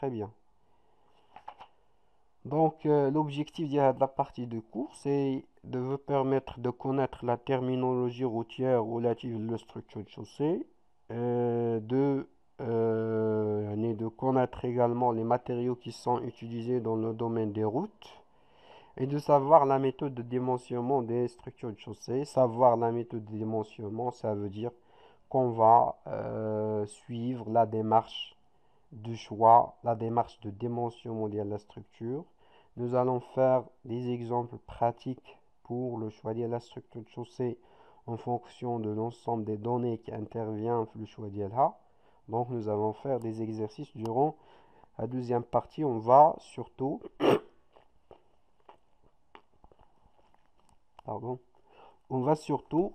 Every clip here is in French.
très bien. Donc, l'objectif de la partie de cours, c'est de vous permettre de connaître la terminologie routière relative à la structure de chaussée, de connaître également les matériaux qui sont utilisés dans le domaine des routes, et de savoir la méthode de dimensionnement des structures de chaussée. Savoir la méthode de dimensionnement, ça veut dire qu'on va suivre la démarche du choix, la démarche de dimensionnement de la structure. Nous allons faire des exemples pratiques pour le choix de la structure de chaussée en fonction de l'ensemble des données qui interviennent dans le choix de la. Donc nous allons faire des exercices durant la deuxième partie. On va surtout, pardon, on va surtout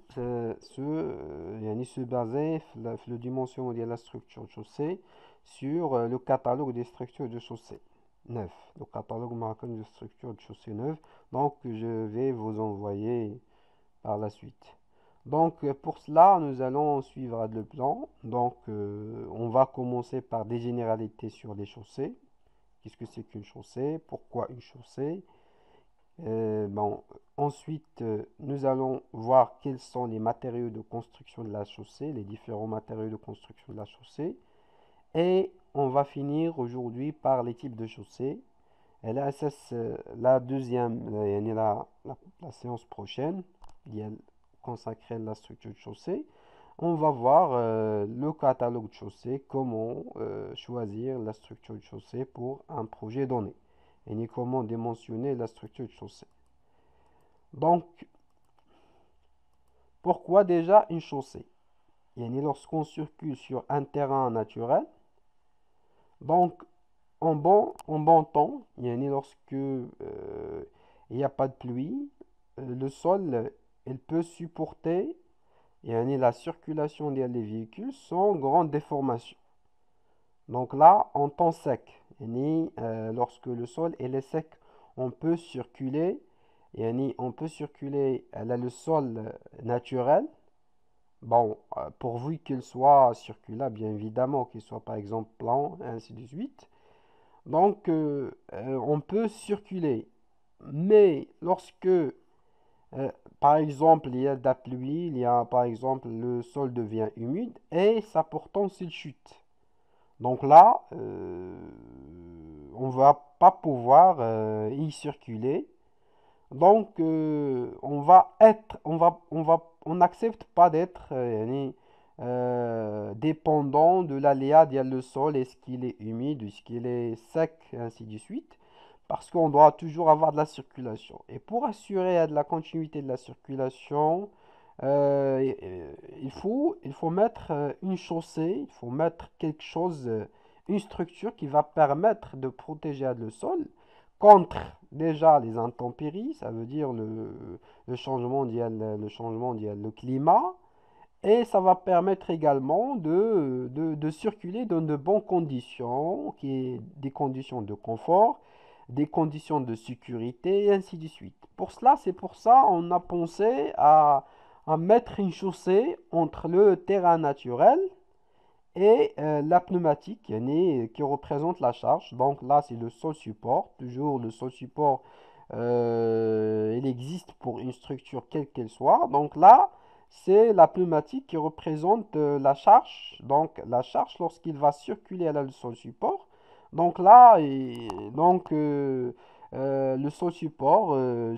se baser sur le dimensionnement de la structure de chaussée sur le catalogue des structures de chaussée neuve, le catalogue marocain de structures de chaussée neuve. Donc, je vais vous envoyer par la suite. Donc, pour cela, nous allons suivre le plan. Donc, on va commencer par des généralités sur les chaussées. Qu'est-ce que c'est qu'une chaussée? Pourquoi une chaussée? Bon, ensuite, nous allons voir quels sont les matériaux de construction de la chaussée, les différents matériaux de construction de la chaussée. Et on va finir aujourd'hui par les types de chaussées. Et là, c'est la deuxième, la séance prochaine, qui est consacrée à la structure de chaussée. On va voir le catalogue de chaussée, comment choisir la structure de chaussée pour un projet donné. Et comment dimensionner la structure de chaussée. Donc, pourquoi déjà une chaussée? Lorsqu'on circule sur un terrain naturel, donc en bon temps, lorsque il n'y a pas de pluie, le sol il peut supporter la circulation des véhicules sans grande déformation. Donc là, en temps sec, lorsque le sol est sec, on peut circuler, là, le sol naturel. Bon, pourvu qu'il soit circulable, bien évidemment, qu'il soit par exemple plan, et ainsi de suite. Donc, on peut circuler. Mais lorsque, par exemple, il y a de la pluie, il y a, par exemple, le sol devient humide et ça pourtant s'il chute. Donc là, on ne va pas pouvoir y circuler. Donc, on n'accepte pas d'être dépendant de l'aléa du sol, est-ce qu'il est humide, est-ce qu'il est sec, et ainsi de suite, parce qu'on doit toujours avoir de la circulation. Et pour assurer de la continuité de la circulation, il faut mettre une chaussée, il faut mettre quelque chose, une structure qui va permettre de protéger le sol contre déjà les intempéries, ça veut dire le changement le climat, et ça va permettre également de circuler dans de bonnes conditions, qui est des conditions de confort, des conditions de sécurité, et ainsi de suite. C'est pour ça on a pensé à mettre une chaussée entre le terrain naturel et la pneumatique qui représente la charge. Donc là, c'est le sol support. Toujours le sol support, il existe pour une structure quelle qu'elle soit. Donc là, c'est la pneumatique qui représente la charge. Donc la charge lorsqu'il va circuler à le sol support. Donc là, le sol support,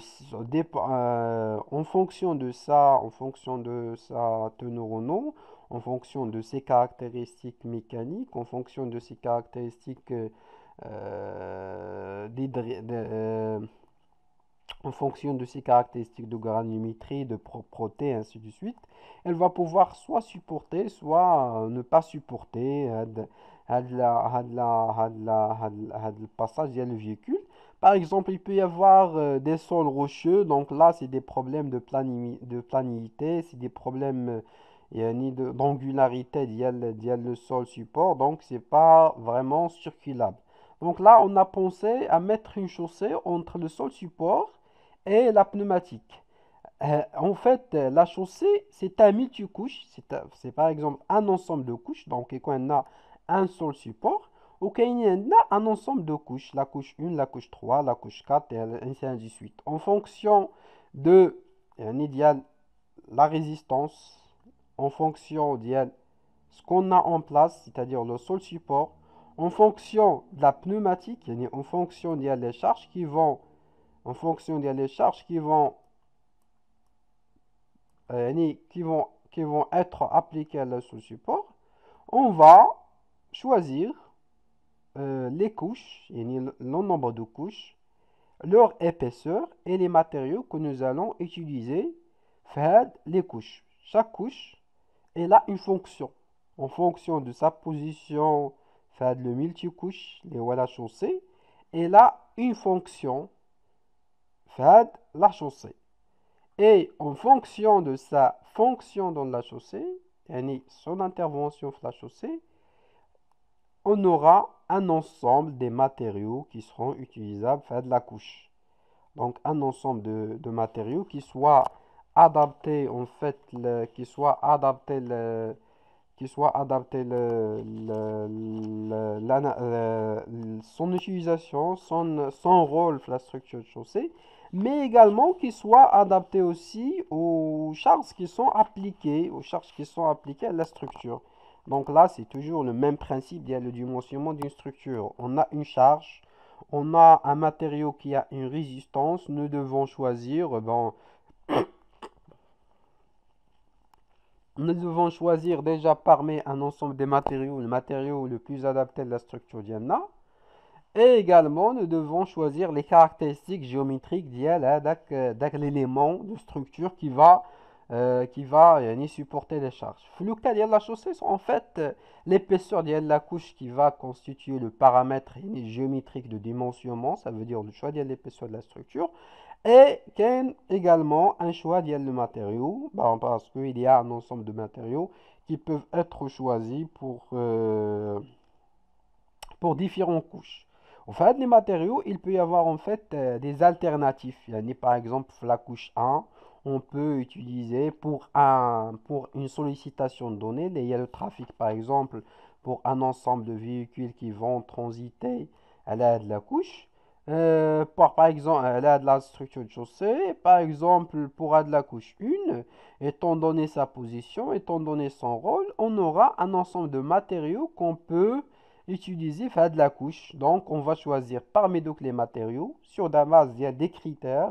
en fonction de sa teneur ou non, en fonction de ses caractéristiques mécaniques, en fonction de ses caractéristiques en fonction de ses caractéristiques de granulométrie, de propreté, ainsi de suite, elle va pouvoir soit supporter, soit ne pas supporter le passage du véhicule. Par exemple, il peut y avoir des sols rocheux, donc là, c'est des problèmes de planité, c'est des problèmes d'angularité le sol support, donc c'est pas vraiment circulable. Donc là, on a pensé à mettre une chaussée entre le sol support et la pneumatique. En fait, la chaussée, c'est un multicouche, c'est par exemple un ensemble de couches, donc quand on a un seul support, وكاينين عندنا un ensemble de couches, la couche 1, la couche 3, la couche 4 et ainsi de suite. En fonction de ديال la résistance, en fonction de ce qu'on a en place, c'est-à-dire le sol support, en fonction de la pneumatique, en fonction des charges qui vont, en fonction des charges qui vont, qui vont être appliquées à le sol support, on va choisir les couches, le nombre de couches, leur épaisseur et les matériaux que nous allons utiliser pour les couches. Chaque couche, elle a une fonction. En fonction de sa position, faire le multicouche, les voilà chaussée, elle a une fonction, faire la chaussée. Et en fonction de sa fonction dans la chaussée, son intervention dans la chaussée, on aura un ensemble des matériaux qui seront utilisables pour faire de la couche. Donc un ensemble de matériaux qui soient adaptés en fait, qui soient adaptés son utilisation, son rôle pour la structure de chaussée, mais également qui soient adaptés aussi aux charges qui sont appliquées, à la structure. Donc là, c'est toujours le même principe, il y a le dimensionnement d'une structure. On a une charge, on a un matériau qui a une résistance, nous devons choisir, nous devons choisir déjà parmi un ensemble des matériaux, le matériau le plus adapté à la structure d'Yanna. Et également, nous devons choisir les caractéristiques géométriques de l'élément de structure qui va supporter les charges. Le cas de la chaussée, en fait, l'épaisseur de la couche qui va constituer le paramètre géométrique de dimensionnement, ça veut dire le choix de l'épaisseur de la structure. Et également un choix de matériaux, parce qu'il y a un ensemble de matériaux qui peuvent être choisis pour différentes couches. En fait, les matériaux, il peut y avoir en fait des alternatifs. Par exemple, la couche 1, on peut utiliser pour une sollicitation de données. Il y a le trafic, par exemple, pour un ensemble de véhicules qui vont transiter à l'aide de la couche. Par exemple, à l'aide de la structure de chaussée. Par exemple, pour de la couche 1, étant donné sa position, étant donné son rôle, on aura un ensemble de matériaux qu'on peut utiliser faire de la couche. Donc, on va choisir parmi donc les matériaux sur la base des critères,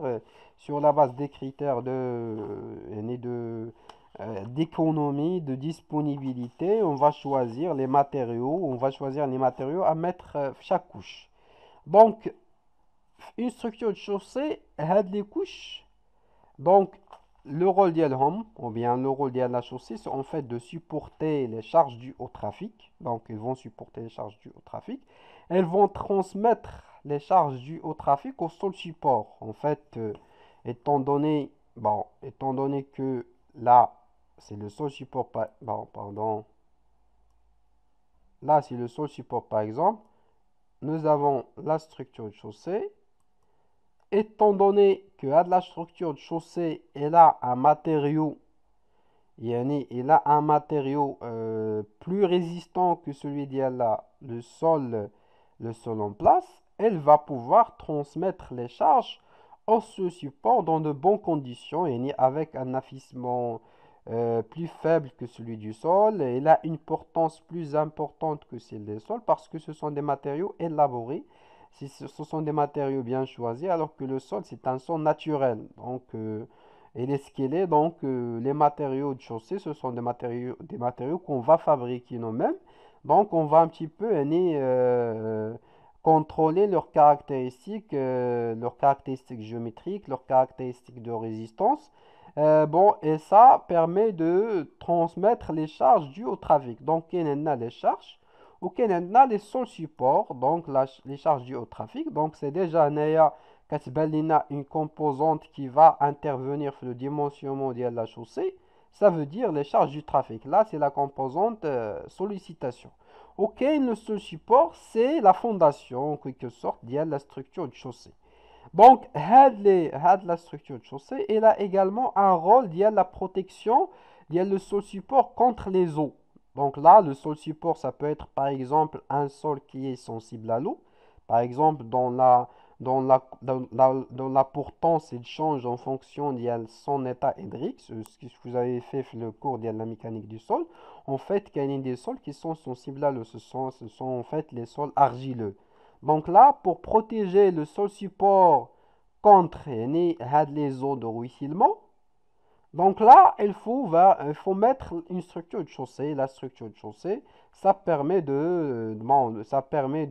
d'économie, de disponibilité. On va choisir les matériaux, à mettre chaque couche. Donc, une structure de chaussée a des couches. Donc, le rôle d'Yelhom, ou bien le rôle de la chaussée, c'est en fait de supporter les charges dues au trafic. Donc, ils vont supporter les charges dues au trafic. Elles vont transmettre les charges dues au trafic au sol support. En fait, étant donné que là, c'est le sol support, là, c'est le sol support, par exemple, nous avons la structure de chaussée. Étant donné que la structure de chaussée, elle a un matériau, plus résistant que celui d'il y a le sol en place, elle va pouvoir transmettre les charges au support dans de bonnes conditions, avec un affaissement plus faible que celui du sol. Elle a une portance plus importante que celle des sols parce que ce sont des matériaux élaborés. Ce sont des matériaux bien choisis, alors que le sol, c'est un sol naturel. Donc, et les squelettes, donc les matériaux de chaussée, ce sont des matériaux qu'on va fabriquer nous-mêmes. Donc, on va un petit peu contrôler leurs caractéristiques géométriques, leurs caractéristiques de résistance. Et ça permet de transmettre les charges dues au trafic. Donc, on a les charges. auquel on a les sols support, donc les charges dues au trafic. Donc, c'est déjà une composante qui va intervenir sur le dimensionnement de la chaussée. Ça veut dire les charges du trafic. Là, c'est la composante sollicitation. Ok, le sol support, c'est la fondation, en quelque sorte, de la structure de chaussée. Donc, la structure de chaussée, elle a également un rôle de la protection, de le sol support contre les eaux. Donc là, le sol support, ça peut être par exemple un sol qui est sensible à l'eau. Par exemple, dans la portance, il change en fonction de son état hydrique, ce que vous avez fait le cours de la mécanique du sol. En fait, il y a des sols qui sont sensibles à l'eau. Ce sont en fait les sols argileux. Donc là, pour protéger le sol support contre les eaux de ruissellement, donc là, il faut mettre une structure de chaussée. La structure de chaussée, ça permet bon, ça permet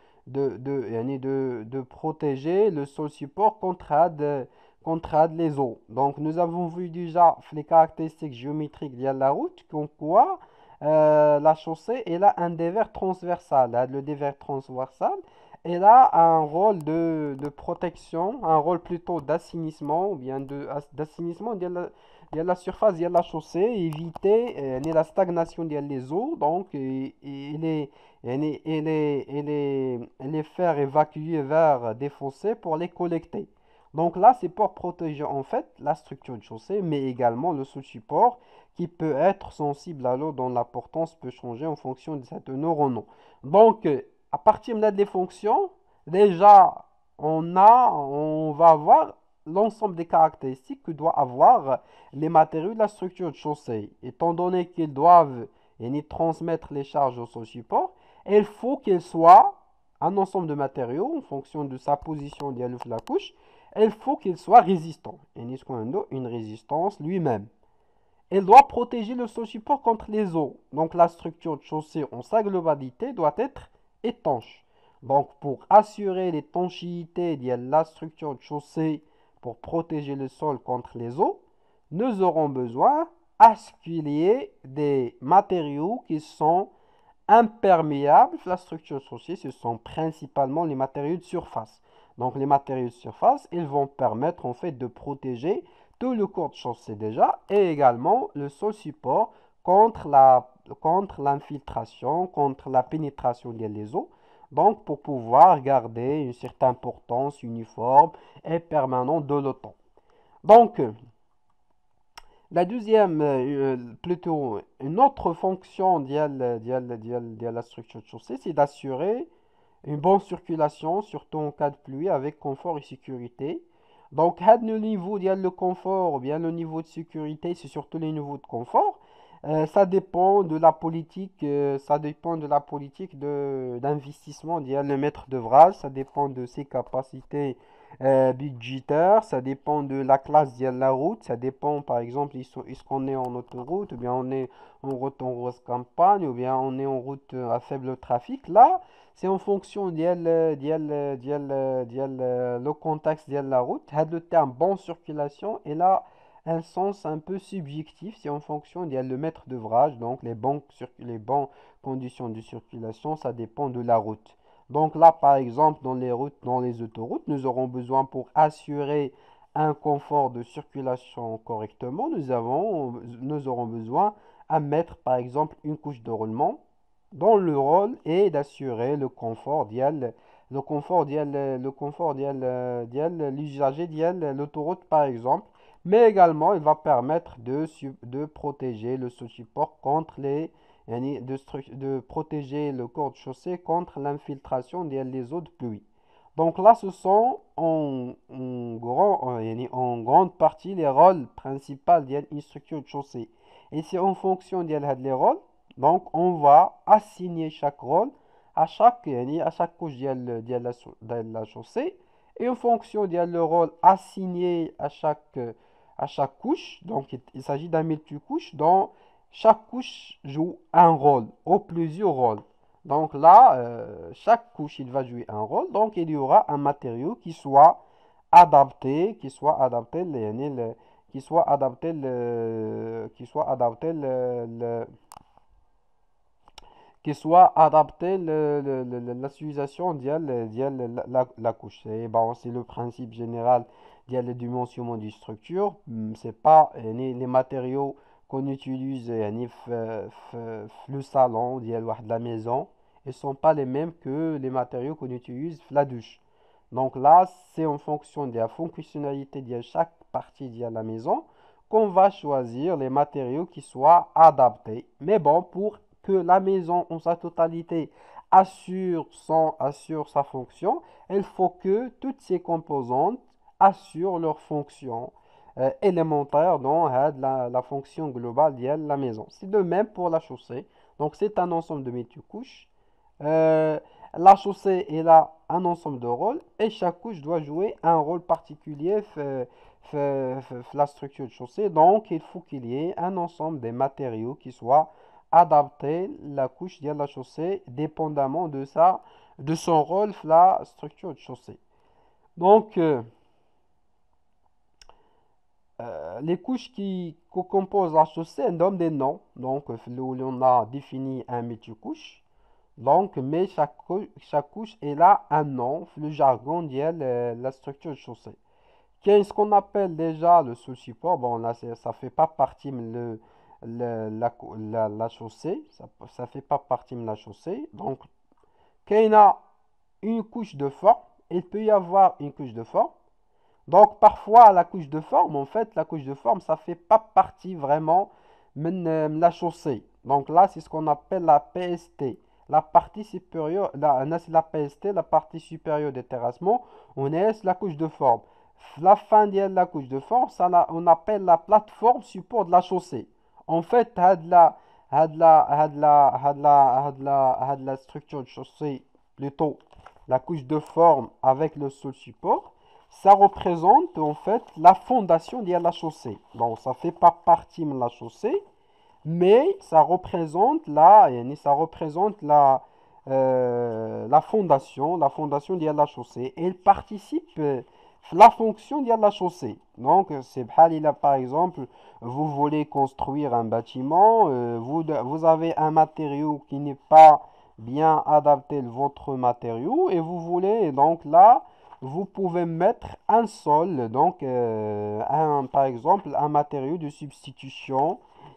de protéger le sol support contre les eaux. Donc nous avons vu déjà les caractéristiques géométriques de la route, comme quoi la chaussée, elle a un dévers transversal. Le dévers transversal, elle a un rôle de protection, un rôle plutôt d'assainissement, ou bien d'assainissement il y a la surface, il y a la chaussée, éviter la stagnation des eaux, donc les faire évacuer vers des fossés pour les collecter. Donc là, c'est pour protéger en fait la structure de chaussée, mais également le sous-support qui peut être sensible à l'eau dont la portance peut changer en fonction de cette neurone. Donc, à partir de là des fonctions, déjà, on va avoir l'ensemble des caractéristiques que doit avoir les matériaux de la structure de chaussée. Étant donné qu'ils doivent transmettre les charges au sol support, il faut qu'il soit un ensemble de matériaux en fonction de sa position de la couche. Il faut qu'il soit résistant. Une résistance lui-même. Elle doit protéger le sol support contre les eaux. Donc la structure de chaussée en sa globalité doit être étanche. Donc pour assurer l'étanchéité de la structure de chaussée pour protéger le sol contre les eaux, nous aurons besoin à ce qu'il y ait des matériaux qui sont imperméables. La structure de chaussée, ce sont principalement les matériaux de surface. Donc les matériaux de surface, ils vont permettre en fait de protéger tout le corps de chaussée déjà et également le sol support contre l'infiltration, contre la pénétration des eaux. Donc pour pouvoir garder une certaine importance uniforme et permanente de l'OTAN. Donc la deuxième, plutôt une autre fonction de la structure de chaussée, c'est d'assurer une bonne circulation, surtout en cas de pluie, avec confort et sécurité. Donc, le niveau de confort, ou bien le niveau de sécurité, c'est surtout les niveaux de confort. Ça dépend de la politique, d'investissement le maître d'ouvrage, ça dépend de ses capacités budgétaires, ça dépend de la classe de la route, ça dépend par exemple est-ce qu'on est en autoroute, ou bien on est en route en grosse campagne, ou bien on est en route à faible trafic. Là, c'est en fonction le contexte de la route. Le terme bonne circulation et là un sens un peu subjectif. C'est en fonction le maître d'ouvrage. Donc les bonnes conditions de circulation, ça dépend de la route. Donc là, par exemple, dans les autoroutes, nous aurons besoin pour assurer un confort de circulation correctement, nous aurons besoin à mettre par exemple une couche de roulement dont le rôle est d'assurer le confort l'usager de l'autoroute par exemple, mais également il va permettre de protéger le sous-support contre de protéger le corps de chaussée contre l'infiltration des eaux de pluie. Donc là, ce sont en grande partie les rôles principaux d'une structure de chaussée. Et c'est en fonction de rôles donc, on va assigner chaque rôle à chaque couche de la chaussée. Et en fonction du rôle assigné à chaque couche, donc il s'agit d'un multi-couche, dont chaque couche joue un rôle ou plusieurs rôles. Donc là, chaque couche, il va jouer un rôle. Donc, il y aura un matériau qui soit adapté, qui soit adapté l'utilisation de la couche. Et bon, c'est le principe général de dimensionnement d'une structure. C'est pas les matériaux qu'on utilise le salon de la maison. Ils ne sont pas les mêmes que les matériaux qu'on utilise la douche. Donc là, c'est en fonction de la fonctionnalité de chaque partie de la maison qu'on va choisir les matériaux qui soient adaptés. Mais bon, pour que la maison en sa totalité assure sa fonction, il faut que toutes ces composantes assurent leur fonction élémentaire dans la fonction globale de la maison. C'est de même pour la chaussée. Donc c'est un ensemble de multicouches. Euh, la chaussée elle a un ensemble de rôles et chaque couche doit jouer un rôle particulier la structure de chaussée. Donc il faut qu'il y ait un ensemble des matériaux qui soient adaptés la couche de la chaussée dépendamment de son rôle la structure de chaussée. Donc les couches qui composent la chaussée elles donnent des noms. Donc où on a défini un multicouche. Donc, mais chaque couche, elle a un nom, le jargon dit la structure de chaussée. Qu'est-ce qu'on appelle déjà le sous-support? Bon, là, ça fait pas partie la chaussée, ça fait pas partie de la chaussée. Donc, quand il y a une couche de forme, il peut y avoir une couche de forme. Donc, parfois, la couche de forme, en fait, la couche de forme, ça fait pas partie vraiment de la chaussée. Donc là, c'est ce qu'on appelle la PST. La partie supérieure, c'est la PST, la partie supérieure des terrassements, on est la couche de forme. La fin de la couche de forme, on appelle la plateforme support de la chaussée. En fait, la structure de chaussée, plutôt la couche de forme avec le sol support, ça représente en fait la fondation de la chaussée. Bon, ça fait pas partie de la chaussée, mais ça représente la fondation de la chaussée. Et il participe la fonction de la chaussée. Donc, c'est par exemple, vous voulez construire un bâtiment, vous avez un matériau qui n'est pas bien adapté à votre matériau et vous voulez donc là, vous pouvez mettre un sol, donc par exemple un matériau de substitution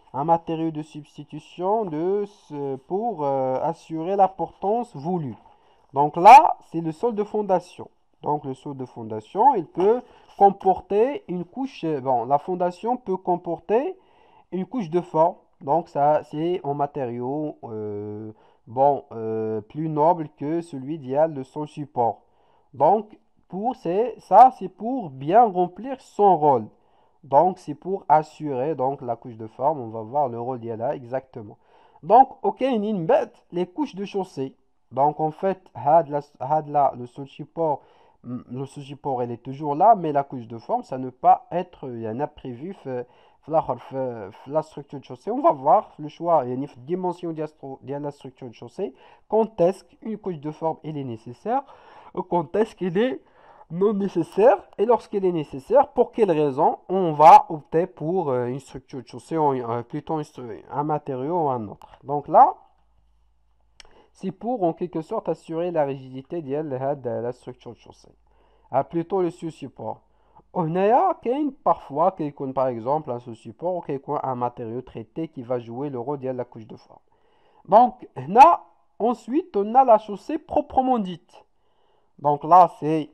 pour assurer la portance voulue. Donc là, c'est le sol de fondation. Donc le sol de fondation, il peut comporter une couche, bon, la fondation peut comporter une couche de forme. Donc ça, c'est un matériau plus noble que celui d'il y a le sol support. Donc ça, c'est pour bien remplir son rôle. Donc, c'est pour assurer donc, la couche de forme. On va voir le rôle d'IA là exactement. Donc, OK, les couches de chaussée. Donc, en fait, le sous-support, elle est toujours là, mais la couche de forme, ça ne peut pas être un imprévu la structure de chaussée. On va voir le choix, il y a une dimension de la structure de chaussée. Quand est-ce qu'une couche de forme elle est nécessaire, ou quand est-ce qu'elle est non nécessaire et lorsqu'il est nécessaire, pour quelle raison on va opter pour une structure de chaussée ou plutôt un matériau ou un autre. Donc là, c'est pour en quelque sorte assurer la rigidité de la structure de chaussée. Plutôt le sous-support. On a parfois quelqu'un par exemple un sous-support ou quelqu'un un matériau traité qui va jouer le rôle de la couche de forme. Donc là, ensuite on a la chaussée proprement dite. Donc là c'est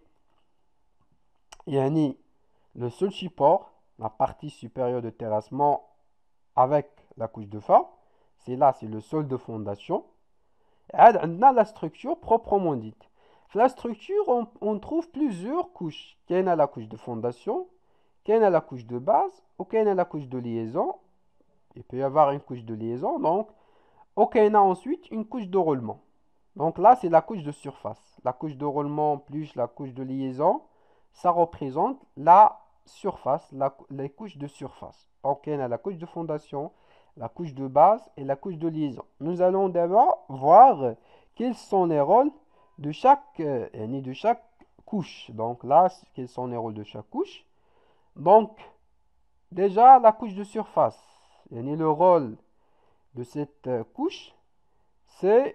يعني le seul support, la partie supérieure de terrassement avec la couche de forme, c'est le sol de fondation. Et on a la structure proprement dite. La structure, on trouve plusieurs couches. Il y a la couche de fondation, il y a la couche de base, il y a la couche de liaison. Il peut y avoir une couche de liaison, donc il y a ensuite une couche de roulement. Donc là, c'est la couche de surface. La couche de roulement plus la couche de liaison, ça représente la surface, les couches de surface. Donc, il y a la couche de fondation, la couche de base et la couche de liaison. Nous allons d'abord voir quels sont les rôles de chaque couche. Donc là, quels sont les rôles de chaque couche. Donc, déjà, la couche de surface. Le rôle de cette couche, c'est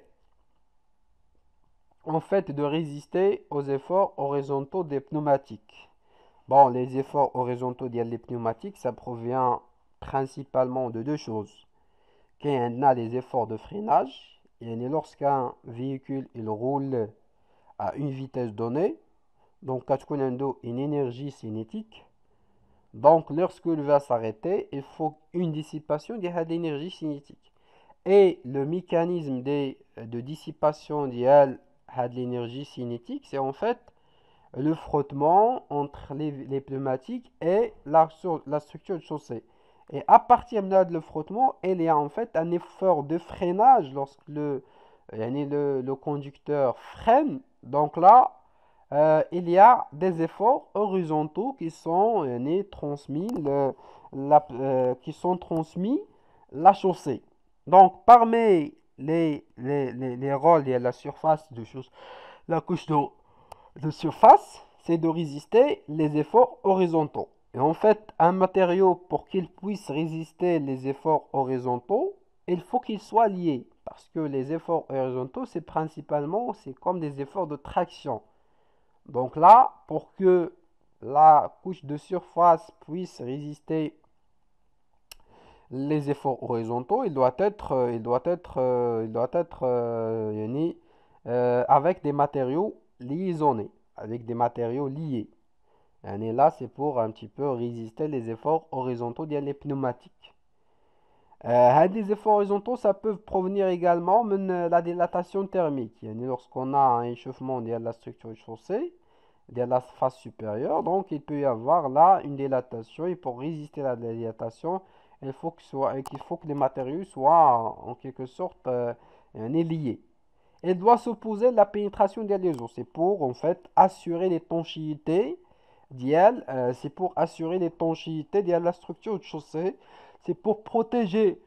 en fait de résister aux efforts horizontaux des pneumatiques. Bon, les efforts horizontaux des pneumatiques, ça provient principalement de deux choses. Quand on a les efforts de freinage, et lorsqu'un véhicule il roule à une vitesse donnée, donc quand on a une énergie cinétique, donc lorsqu'il va s'arrêter, il faut une dissipation de l'énergie cinétique. et le mécanisme de dissipation de l'énergie cinétique, c'est en fait le frottement entre les pneumatiques et la structure de chaussée. Et à partir de le frottement, il y a en fait un effort de freinage lorsque le conducteur freine. Donc là, il y a des efforts horizontaux qui sont transmis, qui sont transmis la chaussée. Donc parmi les rôles et la surface de la couche de surface, c'est de résister les efforts horizontaux. Et en fait, un matériau, pour qu'il puisse résister les efforts horizontaux, il faut qu'il soit lié. Parce que les efforts horizontaux, c'est comme des efforts de traction. Donc là, pour que la couche de surface puisse résister les efforts horizontaux, il doit être avec des matériaux liaisonnés, avec des matériaux liés. Et là, c'est pour un petit peu résister les efforts horizontaux des pneumatiques. Les efforts horizontaux, ça peut provenir également de la dilatation thermique. Lorsqu'on a un échauffement de la structure chaussée, de la face supérieure, donc il peut y avoir là une dilatation. Et pour résister à la dilatation, qu'il faut que les matériaux soient en quelque sorte liés. Il doit s'opposer à la pénétration des os. C'est pour en fait assurer l'étanchéité c'est pour assurer l'étanchéité de la structure de chaussée. C'est pour protéger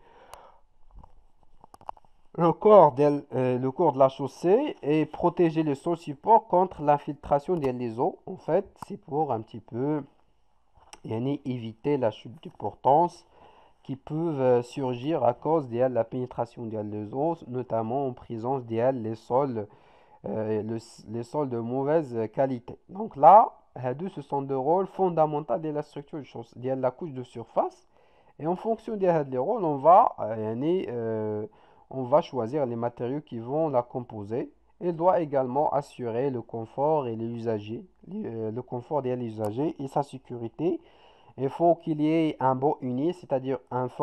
le corps de la chaussée et protéger le sol support contre l'infiltration des eaux. En fait, c'est pour un petit peu éviter la chute de portance qui peuvent surgir à cause de la pénétration des eaux, notamment en présence de les sols de mauvaise qualité. Donc là, ce sont deux rôles fondamentaux de la structure de la couche de surface. Et en fonction des rôles, on va choisir les matériaux qui vont la composer. Il doit également assurer le confort et le confort des usagers et sa sécurité. Il faut qu'il y ait un bord uni, c'est-à-dire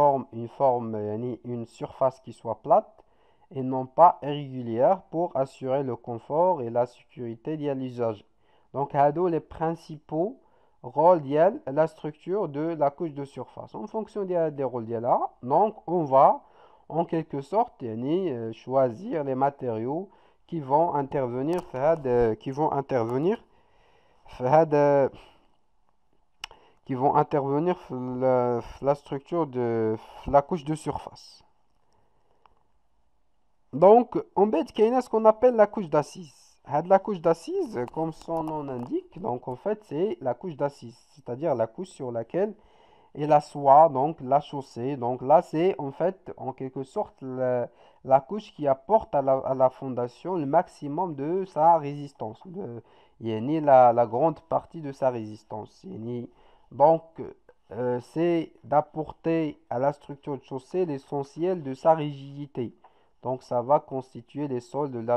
une surface qui soit plate et non pas irrégulière pour assurer le confort et la sécurité de l'usage. Donc, les principaux rôles de la structure de la couche de surface. En fonction des rôles là, donc on va en quelque sorte choisir les matériaux qui vont intervenir la structure de la couche de surface. Donc, en bête, il y a ce qu'on appelle la couche d'assise. La couche d'assise, comme son nom l'indique, donc en fait, c'est la couche d'assise, c'est-à-dire la couche sur laquelle il assoit donc la chaussée. Donc là, c'est en fait, en quelque sorte, la couche qui apporte à la fondation le maximum de sa résistance. Il y a ni la grande partie de sa résistance. Donc, c'est d'apporter à la structure de chaussée l'essentiel de sa rigidité. Donc, ça va constituer les sols de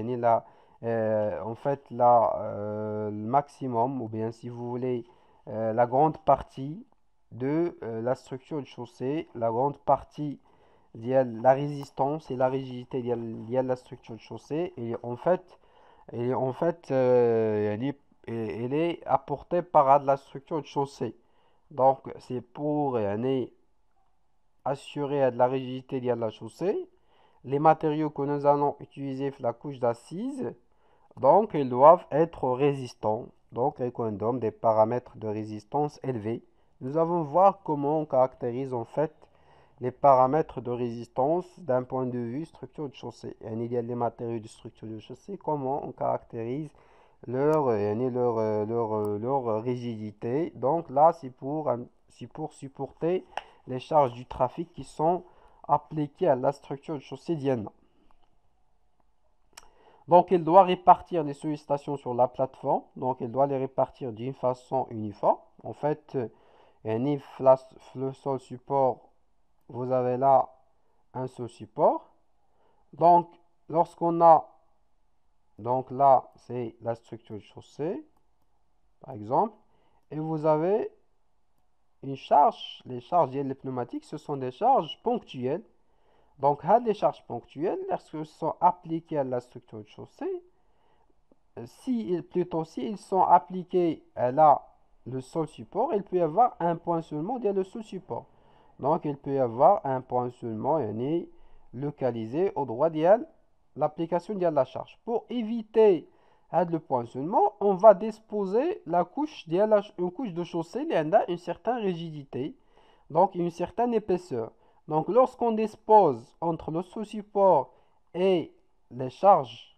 en fait, le maximum, ou bien si vous voulez, la grande partie de la structure de chaussée, la grande partie la résistance et la rigidité de la structure de chaussée. Et en fait elle est apportée par la structure de chaussée. Donc, c'est pour assurer de la rigidité de la chaussée. Les matériaux que nous allons utiliser pour la couche d'assise, donc ils doivent être résistants. Donc, les condoms des paramètres de résistance élevés. Nous allons voir comment on caractérise en fait les paramètres de résistance d'un point de vue structure de chaussée. Il y a des matériaux de structure de chaussée, comment on caractérise leur rigidité. Donc là, c'est pour supporter les charges du trafic qui sont appliquées à la structure de chaussée d'IANA. Donc, il doit répartir les sollicitations sur la plateforme. Donc, il doit les répartir d'une façon uniforme. En fait, le sol support, vous avez là un seul support. Donc, lorsqu'on a, donc là, c'est la structure de chaussée, par exemple, et vous avez une charge. Les charges des pneumatiques, ce sont des charges ponctuelles. Donc, les charges ponctuelles, lorsqu'elles sont appliquées à la structure de chaussée, plutôt si ils sont appliqués à le sol support, il peut y avoir un point seulement dans le sol support. Donc, il peut y avoir un point seulement localisé au droit de l'application de la charge. Pour éviter le point seulement, on va disposer une couche de chaussée qui a une certaine rigidité, donc une certaine épaisseur. Donc, lorsqu'on dispose entre le sous-support et les charges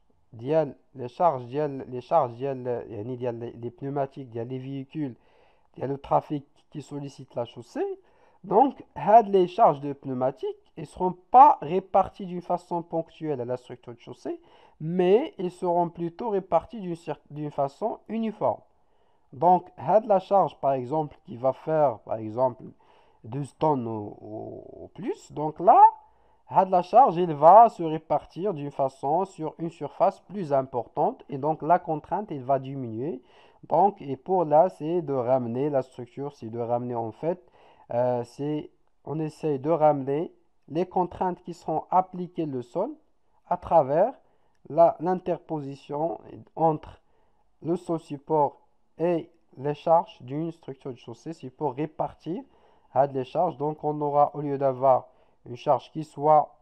les pneumatiques les véhicules le trafic qui sollicite la chaussée, donc les charges de pneumatiques ne seront pas réparties d'une façon ponctuelle à la structure de chaussée, mais ils seront plutôt répartis d'une façon uniforme. Donc, la charge, par exemple, qui va faire, par exemple, 12 tonnes au plus, donc là, la charge, il va se répartir d'une façon sur une surface plus importante et donc la contrainte, il va diminuer. Donc, et pour là, c'est de ramener la structure, c'est de ramener en fait, on essaye de ramener les contraintes qui seront appliquées le sol à travers l'interposition entre le sol support et les charges d'une structure de chaussée. C'est pour répartir les charges. Donc, on aura, au lieu d'avoir une charge qui soit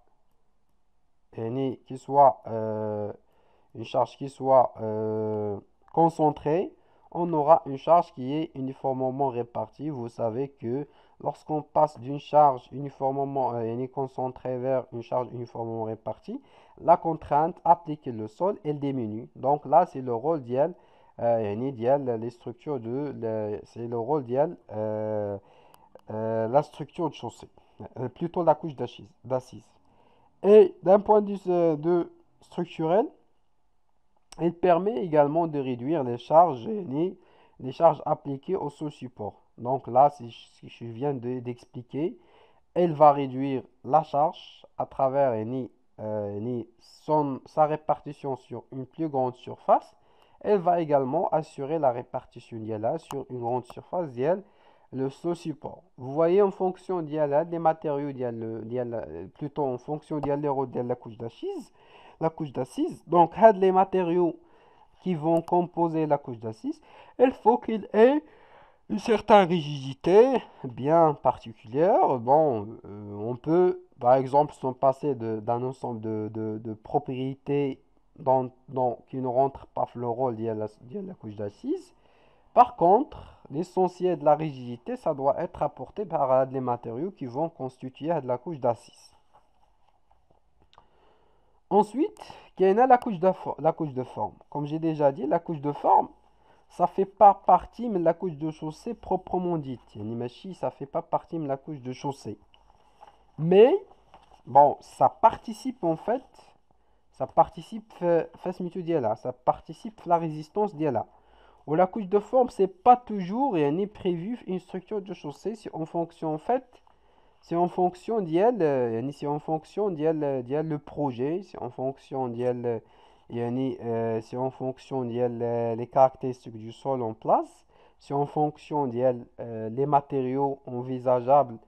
une charge qui soit concentrée, on aura une charge qui est uniformément répartie. Vous savez que lorsqu'on passe d'une charge uniformément concentrée vers une charge uniformément répartie, la contrainte appliquée le sol, elle diminue. Donc là, c'est le rôle d'IL, les structures c'est le rôle d'IL, la structure de chaussée, plutôt la couche d'assise. Et d'un point de vue structurel, il permet également de réduire les charges appliquées au sous-support. Donc là, si je viens d'expliquer, elle va réduire la charge à travers sa répartition sur une plus grande surface. Elle va également assurer la répartition d'IALA sur une grande surface d'IAL, le sous-support. Vous voyez en fonction d'IALA, des matériaux plutôt en fonction d'IALA de la couche d'assise. Donc, les matériaux qui vont composer la couche d'assise, il faut qu'il ait une certaine rigidité bien particulière. Bon, on peut, par exemple, s'en passer d'un ensemble de propriétés qui ne rentrent pas dans le rôle de la couche d'assise. Par contre, l'essentiel de la rigidité, ça doit être apporté par les matériaux qui vont constituer de la couche d'assise. Ensuite, il y a la couche de forme. Comme j'ai déjà dit, la couche de forme, ça fait pas partie de la couche de chaussée proprement dite. Ça fait pas partie de la couche de chaussée. Mais, bon, ça participe en fait, ça participe ça participe à la résistance d'IALA. Ou la couche de forme, c'est pas toujours prévu une structure de chaussée, c'est en fonction en fait, c'est en fonction le projet, c'est en fonction c'est en fonction les caractéristiques du sol en place, c'est en fonction les matériaux envisageables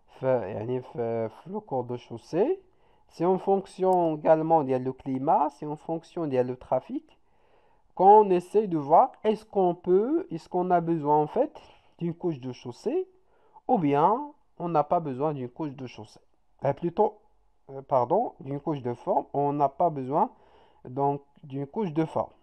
le corps de chaussée, c'est en fonction également le climat, c'est en fonction le trafic qu'on essaie de voir est-ce qu'on a besoin en fait d'une couche de chaussée ou bien on n'a pas besoin d'une couche de chaussée. Pardon, d'une couche de forme, on n'a pas besoin donc d'une couche de forme.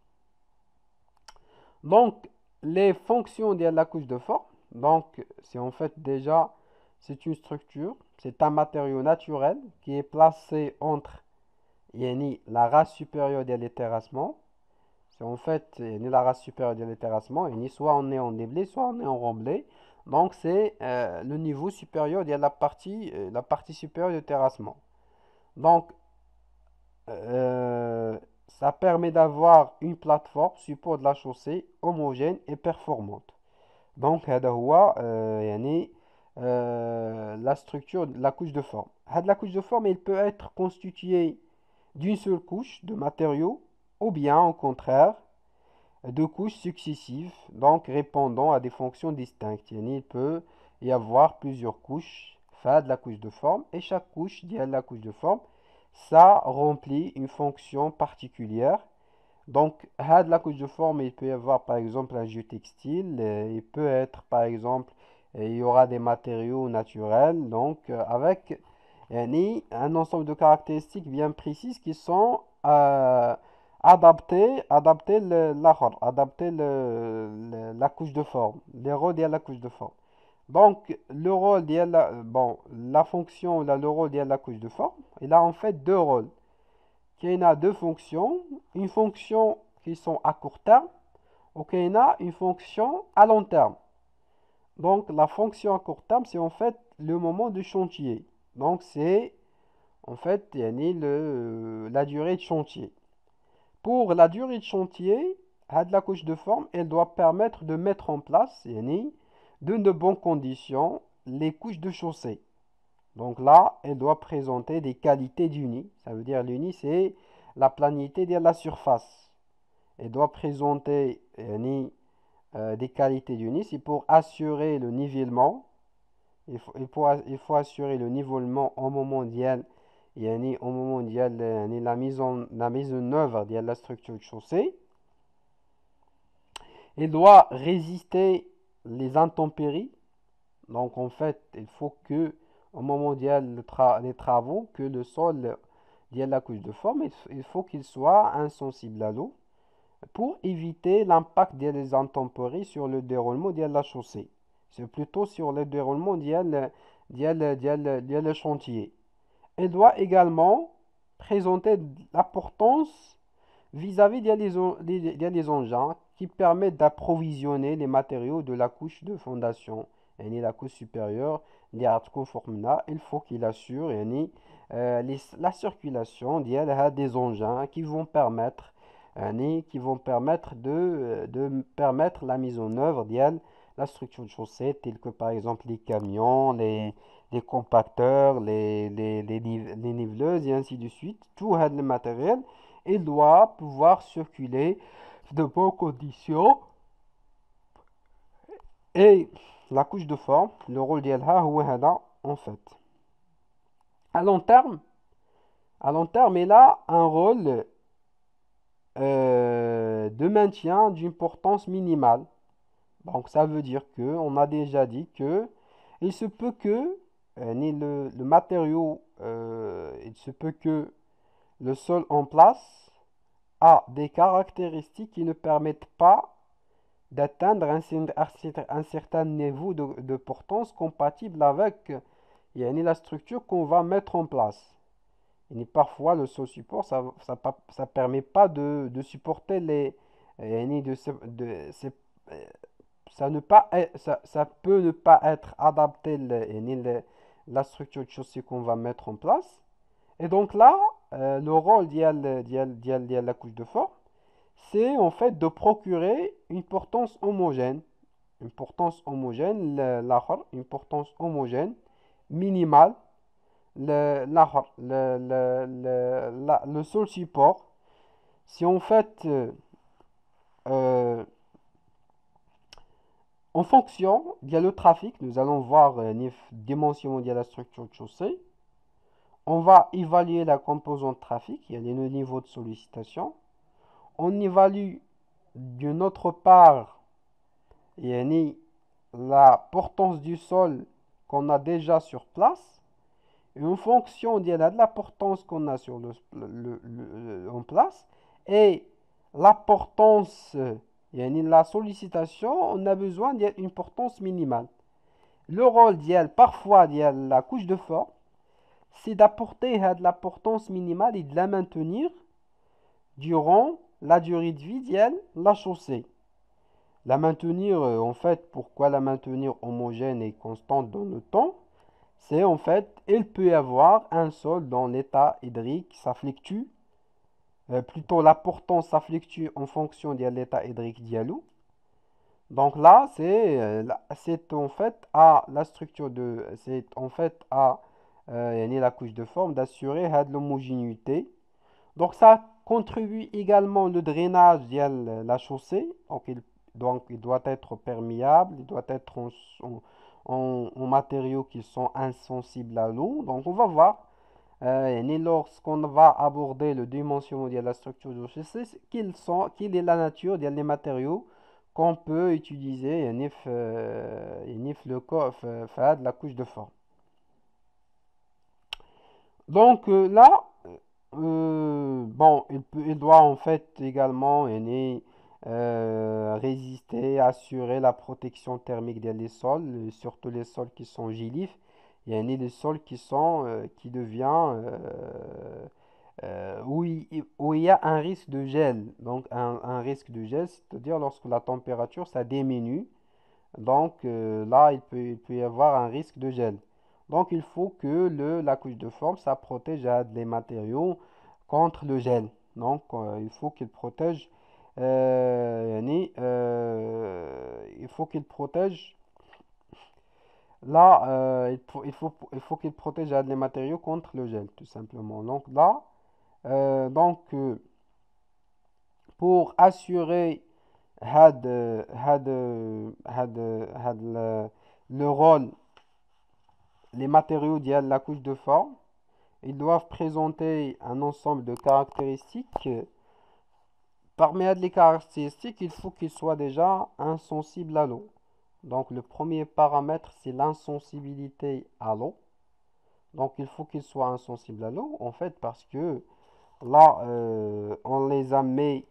Donc, les fonctions de la couche de forme, donc c'est en fait déjà, c'est une structure, c'est un matériau naturel qui est placé entre la race supérieure de l'éterrassement. C'est en fait la race supérieure de l'éterrassement, soit on est en déblé, soit on est en remblai. Donc c'est le niveau supérieur de la partie supérieure du terrassement. Donc ça permet d'avoir une plateforme support de la chaussée homogène et performante. Donc هذا هو la structure de la couche de forme. La couche de forme, elle peut être constituée d'une seule couche de matériaux ou bien au contraire de couches successives, donc répondant à des fonctions distinctes. Il peut y avoir plusieurs couches fait la couche de forme et chaque couche de la couche de forme ça remplit une fonction particulière. Donc la couche de forme il peut y avoir par exemple un jus textile, il peut être par exemple il y aura des matériaux naturels donc avec un ensemble de caractéristiques bien précises qui sont adapter la couche de forme, les rôles de la couche de forme. Donc, le rôle de la fonction, là, le rôle de la couche de forme, il a en fait deux rôles. Il y a deux fonctions, une fonction qui sont à court terme, ou il y a une fonction à long terme. Donc, la fonction à court terme, c'est en fait le moment de chantier. Donc, c'est en fait la durée de chantier. Pour la durée de chantier, la couche de forme, elle doit permettre de mettre en place, de bonnes conditions, les couches de chaussée. Donc là, elle doit présenter des qualités d'uni. Ça veut dire l'uni, c'est la planité de la surface. Elle doit présenter des qualités d'uni. C'est pour assurer le nivellement. Il faut assurer le nivellement au moment d'elle la mise en œuvre de la structure de chaussée. Il doit résister les intempéries. Donc en fait, il faut que au moment des travaux, que le sol de la couche de forme, il faut qu'il soit insensible à l'eau pour éviter l'impact des intempéries sur le déroulement de la chaussée. C'est plutôt sur le déroulement de chantier. Elle doit également présenter l'importance vis-à-vis des engins qui permettent d'approvisionner les matériaux de la couche de fondation. Et la couche supérieure, il faut qu'il assure la circulation des engins qui vont permettre de permettre la mise en œuvre de la structure de chaussée, telle que par exemple les camions, les compacteurs, les niveleuses et ainsi de suite. Tout le matériel, il doit pouvoir circuler de bonnes conditions. Et la couche de forme, le rôle d'Yalha, en fait. À long terme, il a un rôle de maintien d'une portance minimale. Donc ça veut dire que, on a déjà dit que il se peut que le matériau, il se peut que le sol en place a des caractéristiques qui ne permettent pas d'atteindre un certain niveau de portance compatible avec la structure qu'on va mettre en place. Et parfois, le sol support, ça permet pas de supporter ça peut ne pas être adapté la structure de chaussée qu'on va mettre en place. Et donc là, le rôle de la couche de forme, c'est en fait de procurer une portance homogène. Une portance homogène, une portance homogène, minimale. Le sol support, si en fait, en fonction, il y a le trafic, nous allons voir les dimensions de la structure de chaussée. On va évaluer la composante trafic, il y a le niveau de sollicitation. On évalue d'une autre part la portance du sol qu'on a déjà sur place. Et en fonction de la portance qu'on a en place et la portance, la sollicitation, on a besoin d'une portance minimale. Le rôle parfois de la couche de forme, c'est d'apporter de la portance minimale et de la maintenir durant la durée de vie de la chaussée. La maintenir, en fait, pourquoi la maintenir homogène et constante dans le temps? C'est en fait, il peut y avoir un sol dans l'état hydrique, ça fluctue. Plutôt, la portance, ça fluctue en fonction de l'état hydrique dialou. Donc là, c'est en fait à la structure c'est en fait à la couche de forme d'assurer l'homogénéité. Donc ça contribue également le drainage de la chaussée. Donc il doit être perméable, il doit être en matériaux qui sont insensibles à l'eau. Donc on va voir et lorsqu'on va aborder le dimensionnement de la structure du chaussée, quelle est la nature des matériaux qu'on peut utiliser le faire de la couche de forme. Donc là, bon, il doit en fait également résister, assurer la protection thermique des sols, surtout les sols qui sont gilifs. Il y a les sols qui devient où il y a un risque de gel. Donc un risque de gel, c'est-à-dire lorsque la température ça diminue. Donc là, il peut y avoir un risque de gel. Donc il faut que la couche de forme, ça protège les matériaux contre le gel. Donc il faut qu'il protège, il faut qu'il protège, là, il faut qu'il protège les matériaux contre le gel, tout simplement. Donc là, donc pour assurer le rôle, les matériaux de la couche de forme, ils doivent présenter un ensemble de caractéristiques. Parmi les caractéristiques, il faut qu'ils soient déjà insensibles à l'eau. Donc le premier paramètre, c'est l'insensibilité à l'eau. Donc il faut qu'ils soient insensibles à l'eau, en fait, parce que là, on les a mis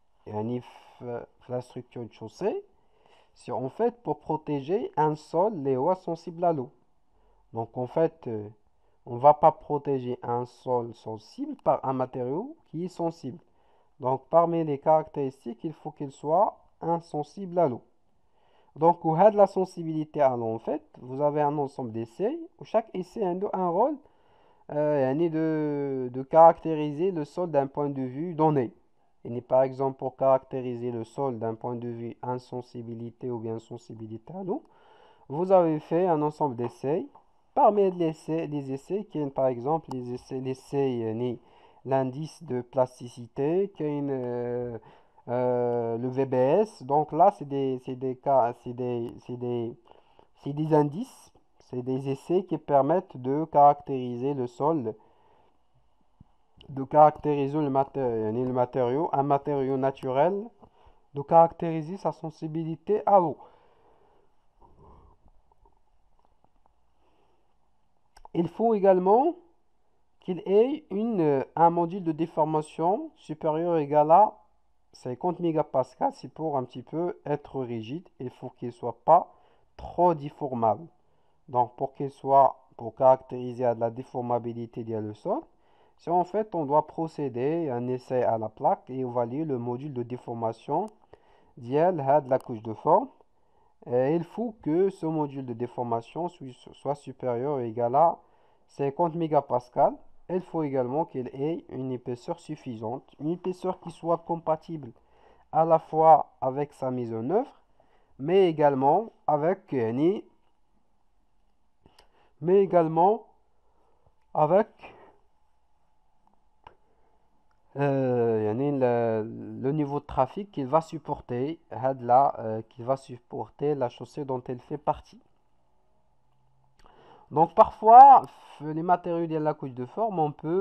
la structure de chaussée, c'est en fait pour protéger un sol les hauts sensible à l'eau. Donc en fait, on ne va pas protéger un sol sensible par un matériau qui est sensible. Donc parmi les caractéristiques, il faut qu'il soit insensible à l'eau. Donc pour de la sensibilité à l'eau, en fait, vous avez un ensemble d'essais où chaque essai a un rôle de caractériser le sol d'un point de vue donné. Par exemple, pour caractériser le sol d'un point de vue insensibilité ou bien sensibilité à l'eau, vous avez fait un ensemble d'essais. Parmi les essais, qui est par exemple l'essai l'indice de plasticité, qui est le VBS. Donc là, c'est des cas, c'est des indices, c'est des essais qui permettent de caractériser le sol, de caractériser le matériau, un matériau naturel, de caractériser sa sensibilité à l'eau. Il faut également qu'il ait un module de déformation supérieur ou égal à 50 mégapascales. C'est pour un petit peu être rigide. Il faut qu'il ne soit pas trop déformable. Donc pour caractériser la déformabilité du sol, c'est en fait on doit procéder à un essai à la plaque et évaluer le module de déformation de la couche de forme. Et il faut que ce module de déformation soit supérieur ou égal à 50 mégapascales. Il faut également qu'il ait une épaisseur suffisante, une épaisseur qui soit compatible à la fois avec sa mise en œuvre, mais également avec le niveau de trafic qu'il va supporter, la chaussée dont elle fait partie. Donc parfois, les matériaux de la couche de forme,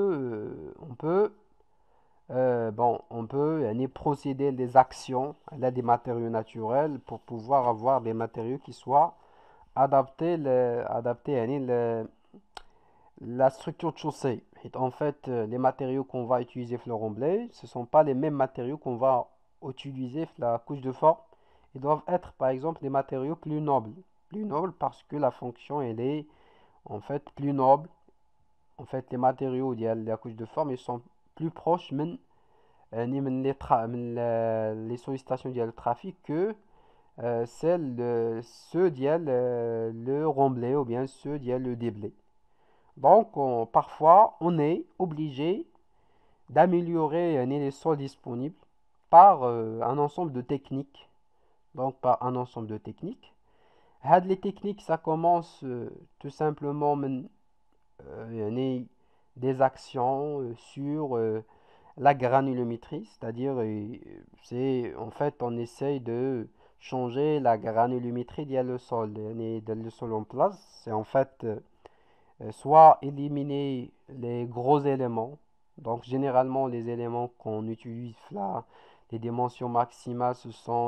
on peut procéder des actions là, des matériaux naturels pour pouvoir avoir des matériaux qui soient adaptés à la structure de chaussée. Et en fait, les matériaux qu'on va utiliser fleuron blé, ce ne sont pas les mêmes matériaux qu'on va utiliser la couche de forme. Ils doivent être par exemple des matériaux plus nobles. Plus nobles parce que la fonction elle est en fait plus noble. En fait, les matériaux de la couche de forme ils sont plus proches les sollicitations du trafic que ceux le remblai ou bien ceux le déblai. Donc, parfois, on est obligé d'améliorer les sols disponibles par un ensemble de techniques. Donc, par un ensemble de techniques. Les techniques, ça commence tout simplement des actions sur la granulométrie, c'est-à-dire, c'est en fait, on essaye de changer la granulométrie le sol. Le sol en place, c'est en fait soit éliminer les gros éléments. Donc généralement les éléments qu'on utilise là, les dimensions maximales, ce sont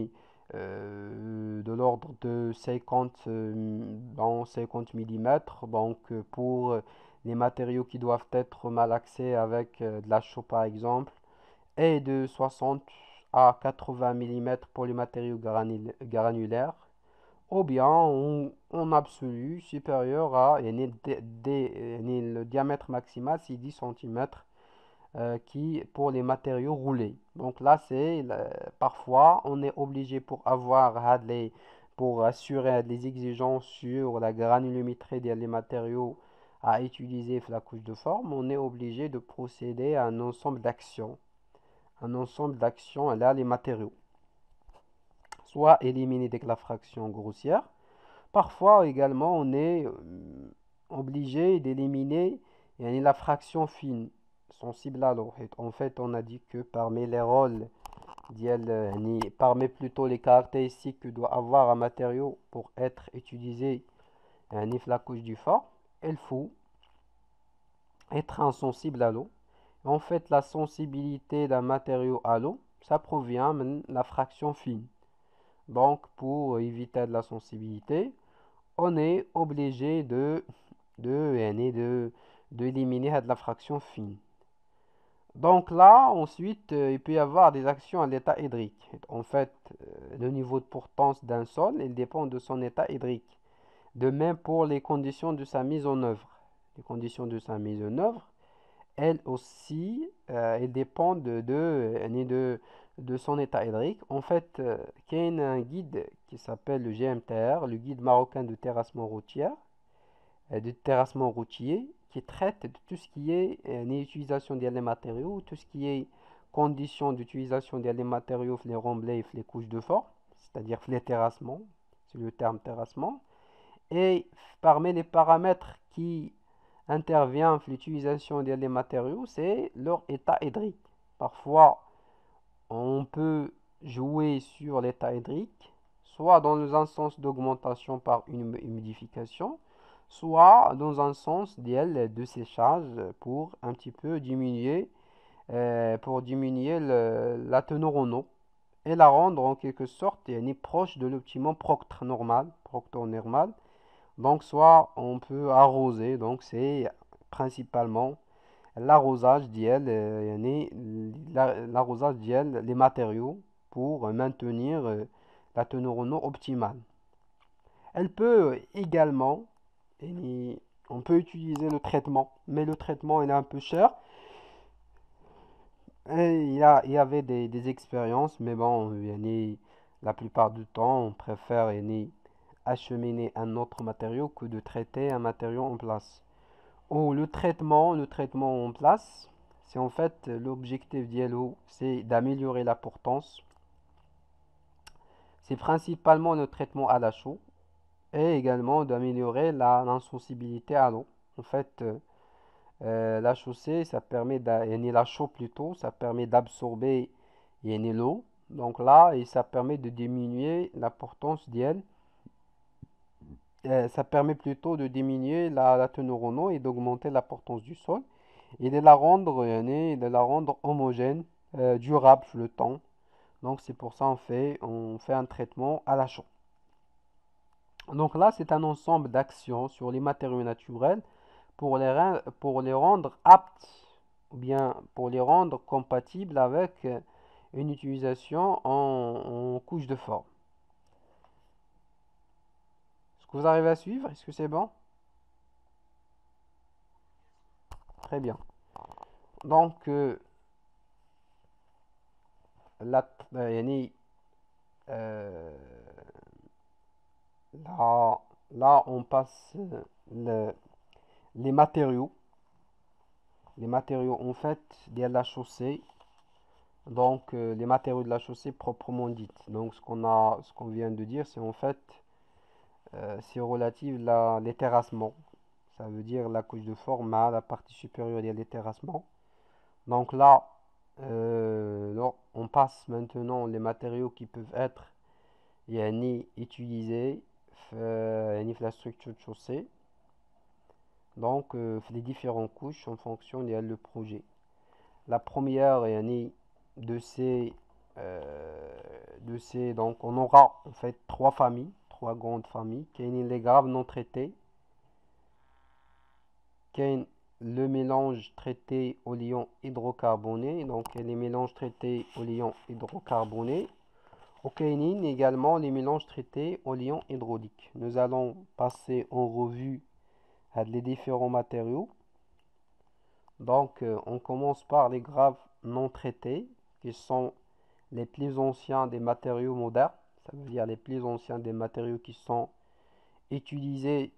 de l'ordre de 50, dans 50 mm. Donc pour les matériaux qui doivent être malaxés avec de la chaux par exemple, et de 60 à 80 mm pour les matériaux granulaires, ou bien en absolu supérieur à le diamètre maximal, c'est 10 cm qui pour les matériaux roulés. Donc là, parfois on est obligé pour pour assurer les exigences sur la granulométrie des matériaux à utiliser la couche de forme, on est obligé de procéder à un ensemble d'actions. Un ensemble d'actions, là, les matériaux. Soit éliminer dès que la fraction grossière. Parfois également, on est obligé d'éliminer la fraction fine, sensible à l'eau. En fait, on a dit que parmi les rôles, parmi plutôt les caractéristiques que doit avoir un matériau pour être utilisé la couche du fort, il faut être insensible à l'eau. En fait, la sensibilité d'un matériau à l'eau, ça provient de la fraction fine. Donc, pour éviter de la sensibilité, on est obligé d'éliminer de la fraction fine. Donc là, ensuite, il peut y avoir des actions à l'état hydrique. En fait, le niveau de portance d'un sol, il dépend de son état hydrique. De même pour les conditions de sa mise en œuvre. Les conditions de sa mise en œuvre, elles aussi, elles dépendent de son état hydrique. En fait, il y a un guide qui s'appelle le GMTR, le guide marocain de terrassement routier, qui traite de tout ce qui est l'utilisation des matériaux, tout ce qui est conditions d'utilisation des matériaux, les remblais, les couches de forme, c'est-à-dire les terrassements, c'est le terme terrassement. Et parmi les paramètres qui interviennent dans l'utilisation des matériaux, c'est leur état hydrique. Parfois, on peut jouer sur l'état hydrique, soit dans un sens d'augmentation par une humidification, soit dans un sens de séchage pour un petit peu diminuer, la teneur en eau et la rendre en quelque sorte proche de l'optimum proctor normal. Donc soit on peut arroser, donc c'est principalement l'arrosage l'arrosage les matériaux pour maintenir la teneur en eau optimale. Elle peut également, on peut utiliser le traitement, mais le traitement il est un peu cher. Et il y avait des expériences, mais bon, la plupart du temps, on préfère acheminer un autre matériau que de traiter un matériau en place. Ou le traitement en place, c'est en fait l'objectif d'ILO, c'est d'améliorer la portance. C'est principalement le traitement à la chaux et également d'améliorer l'insensibilité à l'eau. En fait, la chaussée, ça permet la chaux plutôt, ça permet d'absorber l'eau. Donc là, et ça permet de diminuer la portance d'IL. Ça permet plutôt de diminuer la teneur en eau et d'augmenter la portance du sol et de la rendre homogène, durable le temps. Donc c'est pour ça on fait un traitement à la chaux. Donc là, c'est un ensemble d'actions sur les matériaux naturels pour les rendre aptes ou bien pour les rendre compatibles avec une utilisation en couche de forme. Est-ce que vous arrivez à suivre? Est-ce que c'est bon? Très bien. Donc, là, euh, là, on passe les matériaux. Les matériaux, en fait, il y a la chaussée. Donc, les matériaux de la chaussée proprement dites. Donc, ce qu'on vient de dire, c'est en fait, c'est relatif les terrassements. Ça veut dire la couche de forme à la partie supérieure, il y a les terrassements. Donc là, on passe maintenant les matériaux qui peuvent être يعني utilisées يعني في la structure de chaussée donc في les différentes couches en fonction le projet. La première يعني de ces donc on aura en fait trois grandes familles qui sont les graves non traités, qui est le mélange traité au liant hydrocarboné, donc les mélanges traités au liant hydrocarboné. Okainine également les mélanges traités au liant hydraulique. Nous allons passer en revue les différents matériaux. Donc, on commence par les graves non traités, qui sont les plus anciens des matériaux modernes. Ça veut dire les plus anciens des matériaux qui sont utilisés,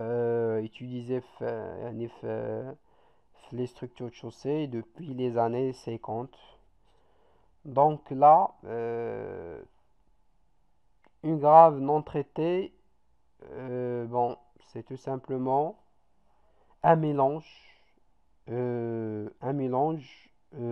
يعني les structures de chaussée depuis les années 50. Donc là, une grave non traitée, bon, c'est tout simplement un mélange, un mélange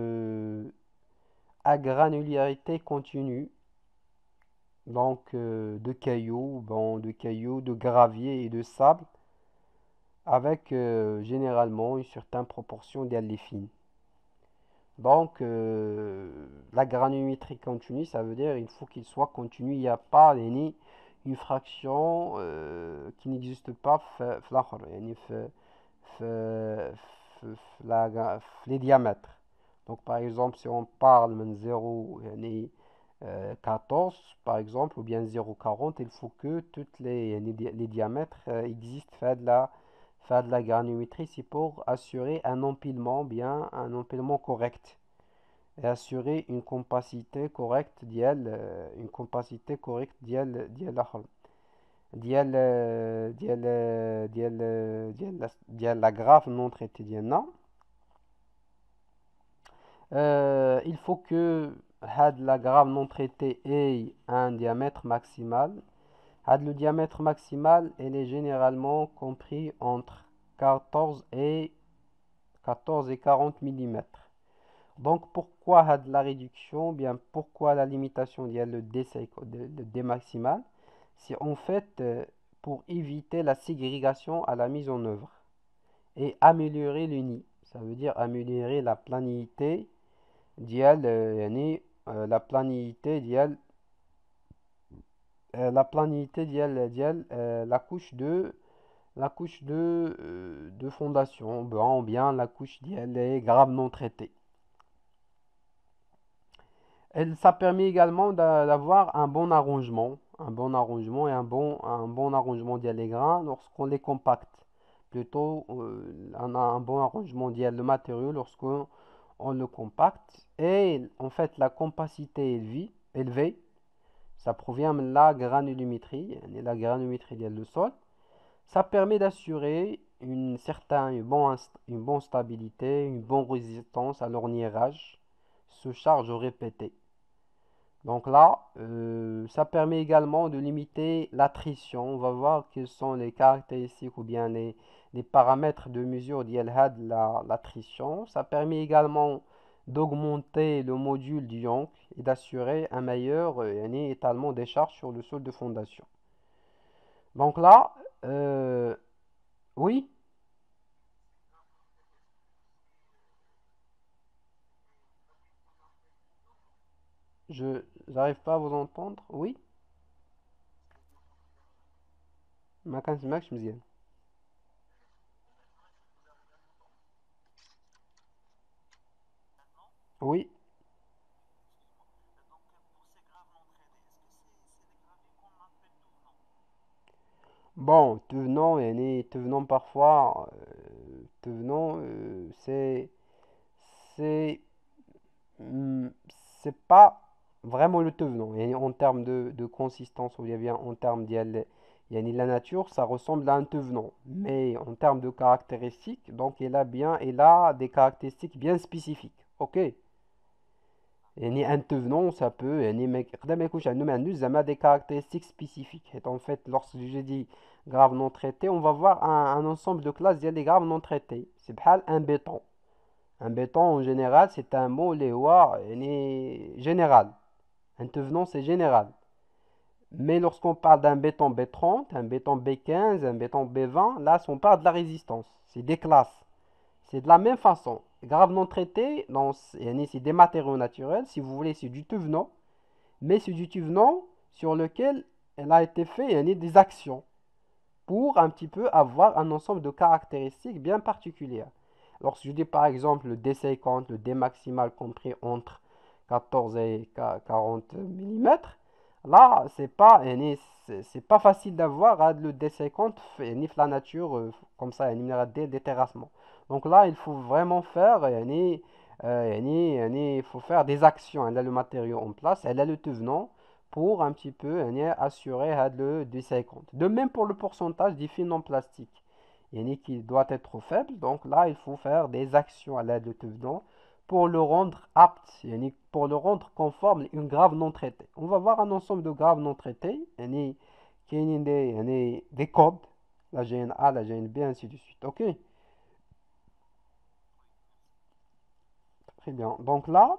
à granularité continue, donc de cailloux, bon, de gravier et de sable, avec généralement une certaine proportion d'alléphine. Donc, la granulométrie continue, ça veut dire il faut qu'il soit continu. Il n'y a pas ni une fraction qui n'existe pas les diamètres. Donc, par exemple, si on parle de 0, 14, par exemple, ou bien 0,40, il faut que toutes les diamètres existent faire de la granulométrie, c'est pour assurer un empilement un empilement correct et assurer une compacité correcte une compacité correcte la graphe non traitée ديالنا. Il faut que la graphe non traitée ait un diamètre maximal. Le diamètre maximal il est généralement compris entre 14 et 40 mm. Donc pourquoi la réduction, bien pourquoi la limitation le D maximal, c'est en fait pour éviter la ségrégation à la mise en œuvre et améliorer l'uni. Ça veut dire améliorer la planité la planité la couche de fondation, bien la couche des graves non traités. Ça permet également d'avoir un bon arrangement et un bon arrangement des grains lorsqu'on les compacte. Plutôt, on a un bon arrangement de matériau lorsqu'on le compacte. Et en fait, la compacité élevée, ça provient de la granulométrie du sol. Ça permet d'assurer une bonne stabilité, une bonne résistance à l'orniérage, se charge répétée. Donc là, ça permet également de limiter l'attrition. On va voir quelles sont les caractéristiques ou bien les paramètres de mesure de l'attrition. Ça permet également d'augmenter le module du Young et d'assurer un meilleur étalement des charges sur le sol de fondation. Donc là, oui, je n'arrive pas à vous entendre. Oui, ما كنسمعكش مزيان. Oui. Bon, tevenant parfois, tevenant, c'est, hmm, c'est pas vraiment le tevenant. Et en termes de consistance, ou bien en termes la nature, ça ressemble à un tevenant. Mais en termes de caractéristiques, donc il a des caractéristiques bien spécifiques. Ok? يعني un tevenant, ça peut يقدر ما يكونش عنده ما عندوش زعما des caractéristiques spécifiques. Et en fait, lorsque j'ai dit grave non traité, on va voir un ensemble de classes des graves non traités. C'est بحال un béton. Un béton en général, c'est un mot اللي هو يعني général. Un tevenant, c'est général. Mais lorsqu'on parle d'un béton B30, un béton B15, un béton B20, là, on parle de la résistance. C'est des classes. C'est de la même façon. Grave non traité, c'est des matériaux naturels. Si vous voulez, c'est du tuvenant. Mais c'est du tuvenant sur lequel elle a été fait des actions pour un petit peu avoir un ensemble de caractéristiques bien particulières. Lorsque je dis par exemple le D50, le D maximal compris entre 14 et 40 mm, là, c'est pas facile d'avoir le D50 ni la nature comme ça, dès le terrassement. Donc là, il faut vraiment faire, il faut faire des actions. Elle a le matériau en place, elle a le devenant pour un petit peu assurer le D50. De même pour le pourcentage des fils en plastique qui doit être faible. Donc là, il faut faire des actions à l'aide de devenant pour le rendre apte, pour le rendre conforme à une grave non traitée. On va voir un ensemble de graves non traitées, qui ont des codes, la GNA, la GNB, ainsi de suite. Ok, très bien. Donc là,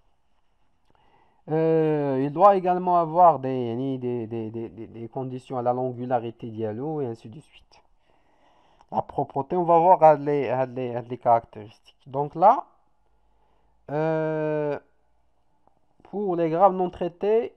il doit également avoir des conditions à la longularité dialogue et ainsi de suite. La propreté, on va voir les caractéristiques. Donc là, euh, pour les graves non traités,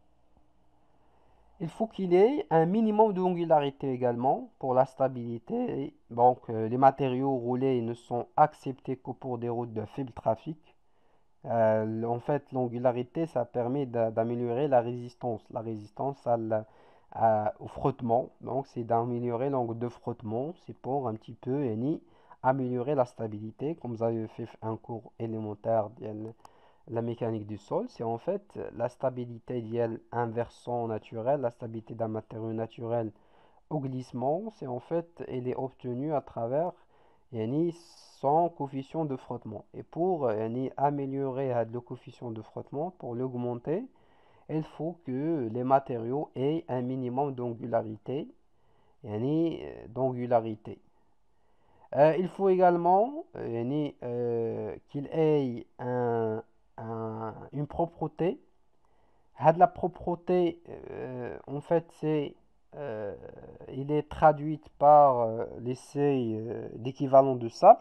il faut qu'il y ait un minimum de angularité également pour la stabilité. Donc, les matériaux roulés ne sont acceptés que pour des routes de faible trafic. En fait, l'angularité, ça permet d'améliorer la résistance. La résistance au frottement. Donc, c'est d'améliorer l'angle de frottement. C'est pour un petit peu améliorer la stabilité. Comme vous avez fait un cours élémentaire la mécanique du sol, c'est en fait la stabilité d'IL inversant naturel, la stabilité d'un matériau naturel au glissement, c'est en fait, elle est obtenue à travers son coefficient de frottement. Et pour améliorer le coefficient de frottement, pour l'augmenter, il faut que les matériaux aient un minimum d'angularité. d'angularité. Il faut également qu'il ait une propreté. La propreté, en fait, euh, il est traduite par l'essai d'équivalent de sable.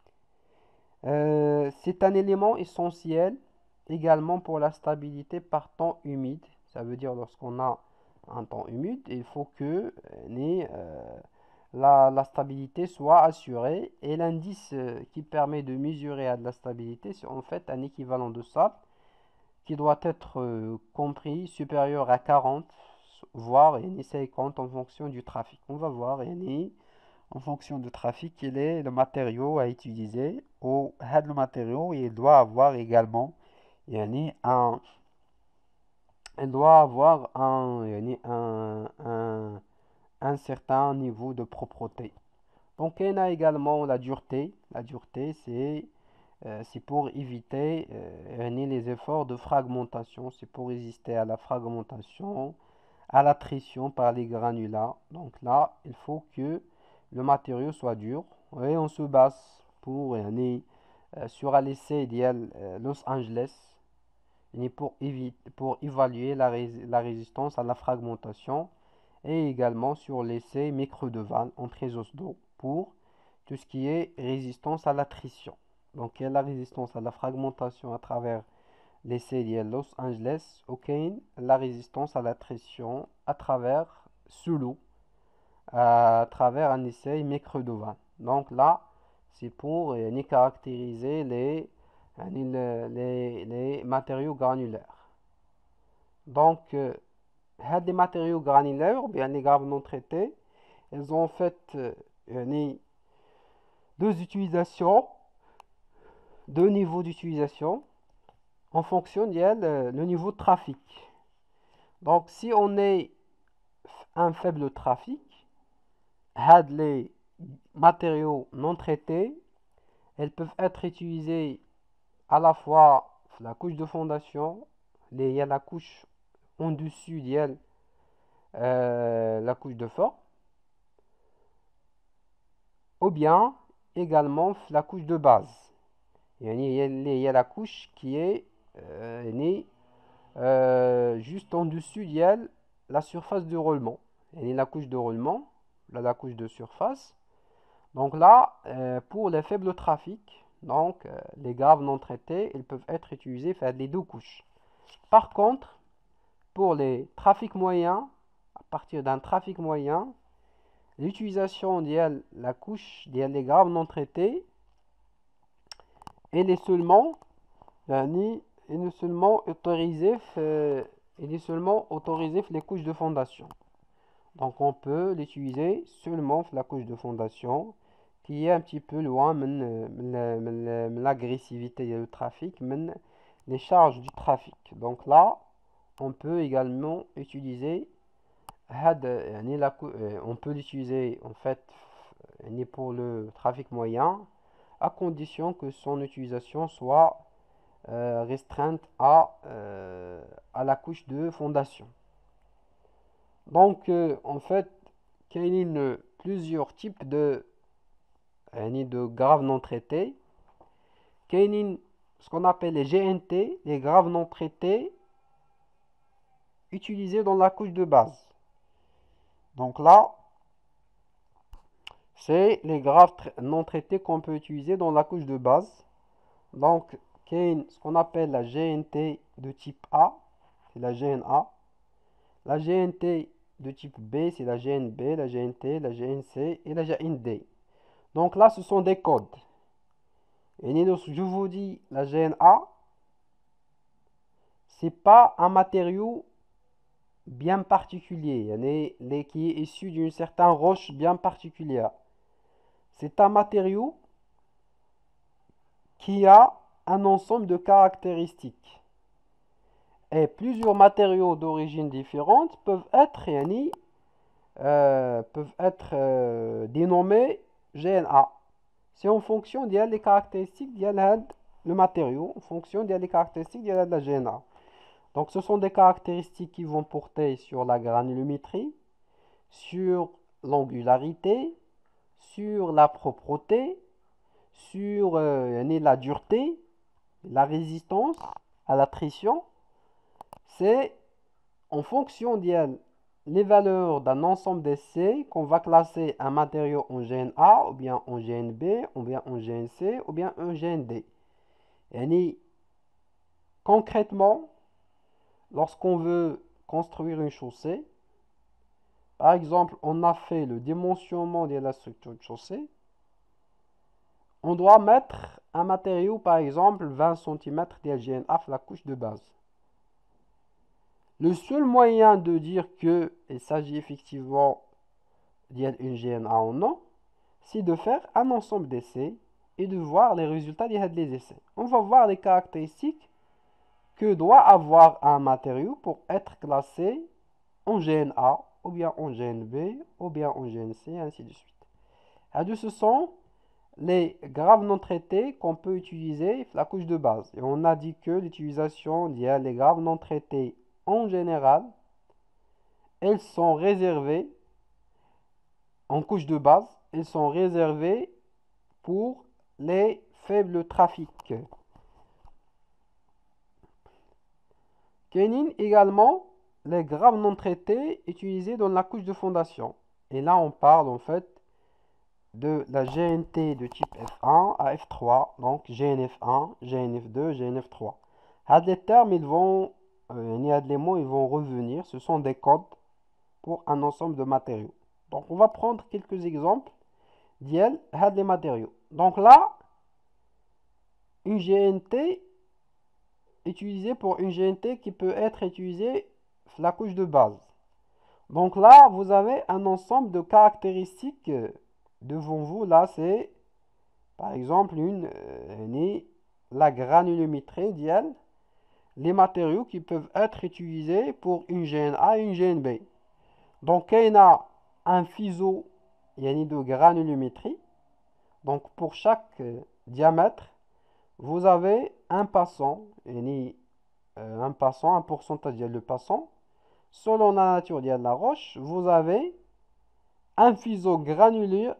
C'est un élément essentiel également pour la stabilité par temps humide. Ça veut dire lorsqu'on a un temps humide, il faut que la stabilité soit assurée. Et l'indice qui permet de mesurer la stabilité, c'est en fait un équivalent de sable qui doit être compris supérieur à 40, voire 50 en fonction du trafic. On va voir en fonction du trafic quel est le matériau à utiliser. Ou le matériau, il doit avoir également un, il doit avoir un certain niveau de propreté. Donc, il y a également la dureté. La dureté, c'est pour éviter les efforts de fragmentation. C'est pour résister à la fragmentation, à l'attrition par les granulats. Donc là, il faut que le matériau soit dur. Et on se base sur l'essai idéal Los Angeles pour évaluer la résistance à la fragmentation et également sur l'essai micro de Vannes en os d'eau pour tout ce qui est résistance à l'attrition. Donc, il y a la résistance à la fragmentation à travers l'essai de Los Angeles, ok, la résistance à l'attrition à travers sous l'eau, à travers un essai micro-Dovan. Donc là, c'est pour caractériser les matériaux granulaires. Donc, les matériaux granulaires, ou bien les graves non traités, ils ont en fait deux utilisations, deux niveaux d'utilisation en fonction le niveau de trafic. Donc, si on est un faible trafic, les matériaux non traités, elles peuvent être utilisés à la fois la couche de fondation, il y a la couche en dessus, il y a la couche de forme, ou bien également la couche de base. Il y a la couche qui est juste en dessus d'elle la surface de roulement. Et la couche de roulement, là, la couche de surface. Donc là, pour les faibles trafics, donc les graves non traités, ils peuvent être utilisés, faire les deux couches. Par contre, pour les trafics moyens, à partir d'un trafic moyen, l'utilisation de la couche des graves non traités, elle est seulement, elle est seulement autorisée, les couches de fondation. Donc on peut l'utiliser seulement la couche de fondation qui est un petit peu loin de l'agressivité du trafic, les charges du trafic. Donc là, on peut également utiliser on peut l'utiliser en fait pour le trafic moyen à condition que son utilisation soit restreinte à la couche de fondation. Donc, en fait, il y a plusieurs types de graves non traités. Il y a ce qu'on appelle les GNT, les graves non traités, utilisés dans la couche de base. Donc là, c'est les graves non traités qu'on peut utiliser dans la couche de base. Donc, il y a ce qu'on appelle la GNT de type A, c'est la GNA. La GNT de type B, c'est la GNB, la GNT, la GNC et la GND. Donc là, ce sont des codes. Et je vous dis, la GNA, c'est pas un matériau bien particulier, qui est issu d'une certaine roche bien particulière. C'est un matériau qui a un ensemble de caractéristiques. Et plusieurs matériaux d'origine différente peuvent être dénommés GNA. C'est en fonction des caractéristiques le matériau, en fonction des caractéristiques de la GNA. Donc ce sont des caractéristiques qui vont porter sur la granulométrie, sur l'angularité, sur la propreté, sur la dureté, la résistance à l'attrition. C'est en fonction des valeurs d'un ensemble d'essais qu'on va classer un matériau en GNA, ou bien en GNB, ou bien en GNC, ou bien en GND. Et concrètement, lorsqu'on veut construire une chaussée, par exemple, on a fait le dimensionnement de la structure de chaussée, on doit mettre un matériau, par exemple, 20 cm de GNA, la couche de base. Le seul moyen de dire qu'il s'agit effectivement d'une GNA ou non, c'est de faire un ensemble d'essais et de voir les résultats des essais. On va voir les caractéristiques que doit avoir un matériau pour être classé en GNA, ou bien en GNB, ou bien en GNC, et ainsi de suite. Ce sont les graves non traités qu'on peut utiliser la couche de base. Et on a dit que l'utilisation des graves non traités en général, elles sont réservées en couche de base, elles sont réservées pour les faibles trafics. Kenin également les graves non traités utilisés dans la couche de fondation. Et là, on parle en fait de la GNT de type F1 à F3, donc GNF1, GNF2, GNF3. Les termes, ils vont revenir, ce sont des codes pour un ensemble de matériaux. Donc, on va prendre quelques exemples des matériaux. Donc là, une GNT utilisée pour une GNT qui peut être utilisée la couche de base. Donc là, vous avez un ensemble de caractéristiques devant vous. Là, c'est par exemple la granulométrie les matériaux qui peuvent être utilisés pour une GNA et une GNB. Donc, il y a un fuseau de granulométrie. Donc, pour chaque diamètre, vous avez un passant, un pourcentage de passant. Selon la nature de la roche, vous avez un fuseau granulaire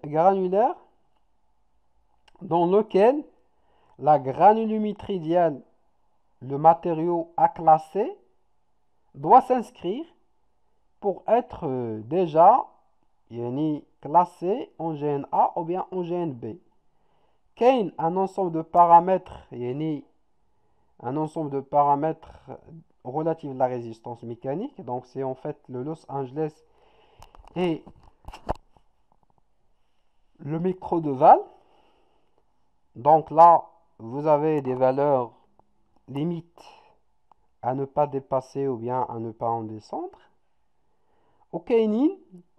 dans lequel la granulométrie le matériau à classer doit s'inscrire pour être déjà يعني classé en GNA ou bien en GNB. كاين un ensemble de paramètres يعني un ensemble de paramètres relatifs à la résistance mécanique. Donc c'est en fait le Los Angeles et le micro de Val. Donc là, vous avez des valeurs limites à ne pas dépasser ou bien à ne pas en descendre. وكاينين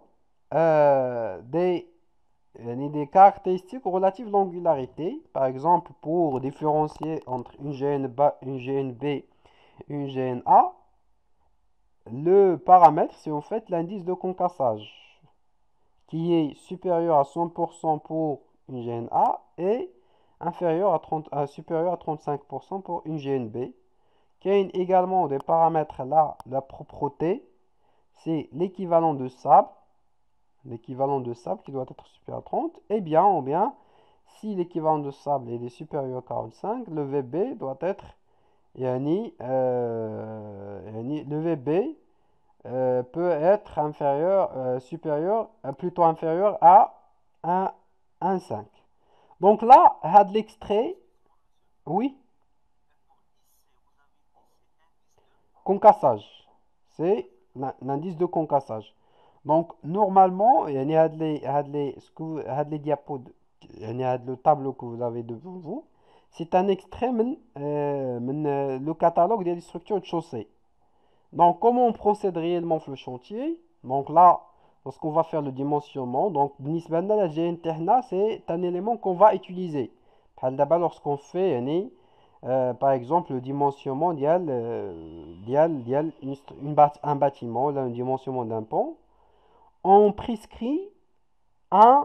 des caractéristiques relatives à l'angularité. Par exemple, pour différencier entre une GNB et une GNA, le paramètre, c'est en fait l'indice de concassage, qui est supérieur à 100% pour une GNA et supérieur à 35% pour une GNB. Il y a également des paramètres là, la propreté, c'est l'équivalent de sable qui doit être supérieur à 30, et bien, ou bien, si l'équivalent de sable est supérieur à 45, le VB doit être, le VB peut être plutôt inférieur à 1,5. Donc là, had l'extrait, oui, concassage, c'est l'indice de concassage. Donc normalement, هاد les diapos, le tableau que vous avez devant vous, c'est un extrait le catalogue des structures de chaussée. Donc comment on procède réellement le chantier? Donc là, lorsqu'on va faire le dimensionnement, donc بالنسبة لنا la GNTHNA, c'est un élément qu'on va utiliser. D'abord lorsqu'on fait par exemple le dimensionnement un bâtiment, là, un dimensionnement d'un pont, on prescrit un,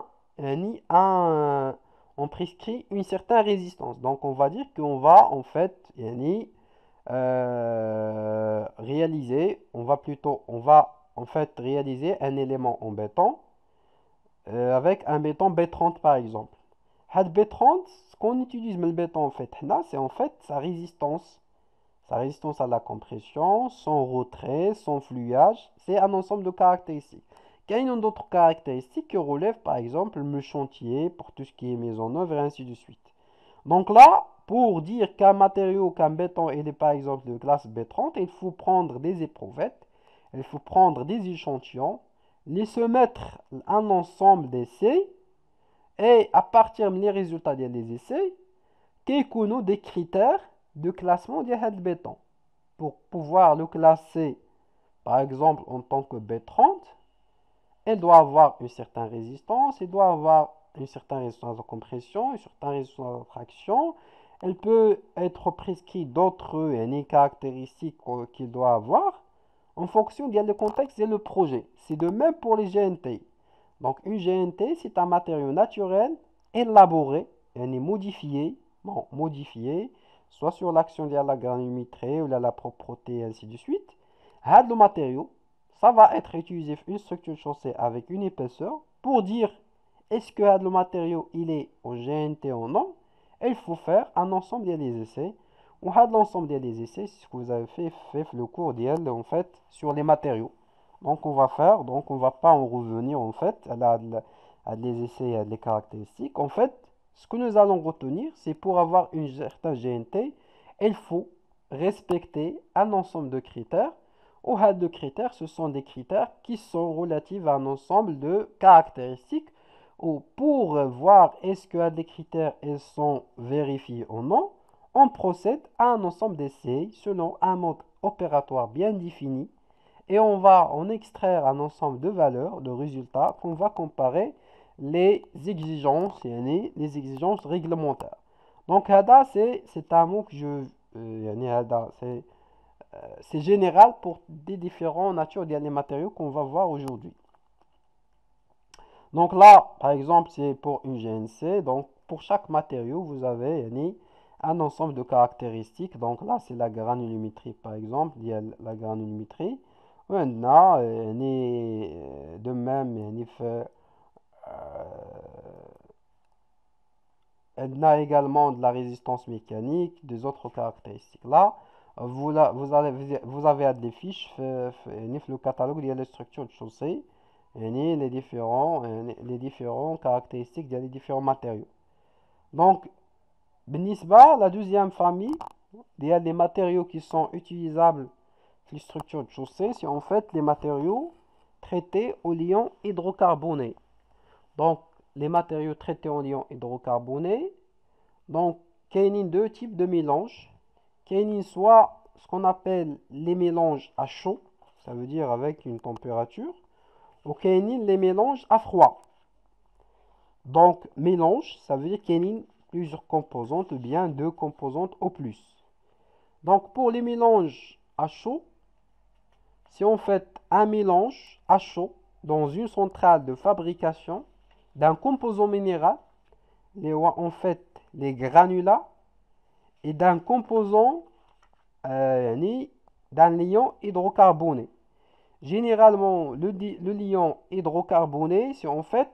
on prescrit une certaine résistance. Donc on va dire qu'on va en fait on va en fait réaliser un élément en béton avec un béton B30 par exemple. Had B30, ce qu'on utilise le béton en fait, c'est en fait sa résistance à la compression, son retrait, son fluidage, c'est un ensemble de caractéristiques. Il y a d'autres caractéristiques qui relèvent par exemple le chantier pour tout ce qui est mise en œuvre et ainsi de suite. Donc là, pour dire qu'un matériau, qu'un béton, il est par exemple de classe B30, il faut prendre des éprouvettes, il faut prendre des échantillons, les se mettre un ensemble d'essais, et à partir des résultats des essais, nous des critères de classement de ce béton. Pour pouvoir le classer, par exemple, en tant que B30, elle doit avoir une certaine résistance, elle doit avoir une certaine résistance de compression, une certaine résistance de traction. Elle peut être prescrite d'autres caractéristiques qu'il doit avoir en fonction du contexte et le projet. C'est de même pour les GNT. Donc une GNT, c'est un matériau naturel élaboré, modifié, soit sur l'action de la granulométrie ou la propreté et ainsi de suite. Le matériau, ça va être utilisé une structure de chaussée avec une épaisseur pour dire est-ce que le matériau il est en GNT ou non. Et il faut faire un ensemble des essais. On a l'ensemble des essais, c'est ce que vous avez fait le cours d'IL en fait sur les matériaux. Donc on va pas en revenir en fait à les essais et à les caractéristiques. En fait, ce que nous allons retenir, c'est pour avoir une certaine GNT, il faut respecter un ensemble de critères. Au had de critères, ce sont des critères qui sont relatifs à un ensemble de caractéristiques. Ou pour voir est-ce que des critères ils sont vérifiés ou non, on procède à un ensemble d'essais selon un mode opératoire bien défini et on va en extraire un ensemble de valeurs, de résultats qu'on va comparer les exigences, les exigences réglementaires. Donc, HADA, c'est un mot que c'est général pour des différentes natures des matériaux qu'on va voir aujourd'hui. Donc là, par exemple, c'est pour une GNC. Donc, pour chaque matériau, vous avez un ensemble de caractéristiques. Donc là, c'est la granulométrie, par exemple. Il y a la granulométrie. Maintenant, de même, elle a également de la résistance mécanique, des autres caractéristiques. Là, vous avez des fiches le catalogue ديال les structures de chaussée يعني les différents caractéristiques des différents matériaux. Donc بالنسبة la deuxième famille des matériaux qui sont utilisables les structures de chaussée, c'est en fait les matériaux traités au liant hydrocarboné. Donc les matériaux traités au liant hydrocarboné, donc il y a deux types de mélanges. Il y a soit ce qu'on appelle les mélanges à chaud, ça veut dire avec une température, ou il y a les mélanges à froid. Donc mélange, ça veut dire qu'il y a plusieurs composantes ou bien deux composantes au plus. Donc pour les mélanges à chaud, si on fait un mélange à chaud dans une centrale de fabrication d'un composant minéral, en fait les granulats, et d'un composant d'un liant hydrocarboné. Généralement, le liant hydrocarboné, c'est en fait,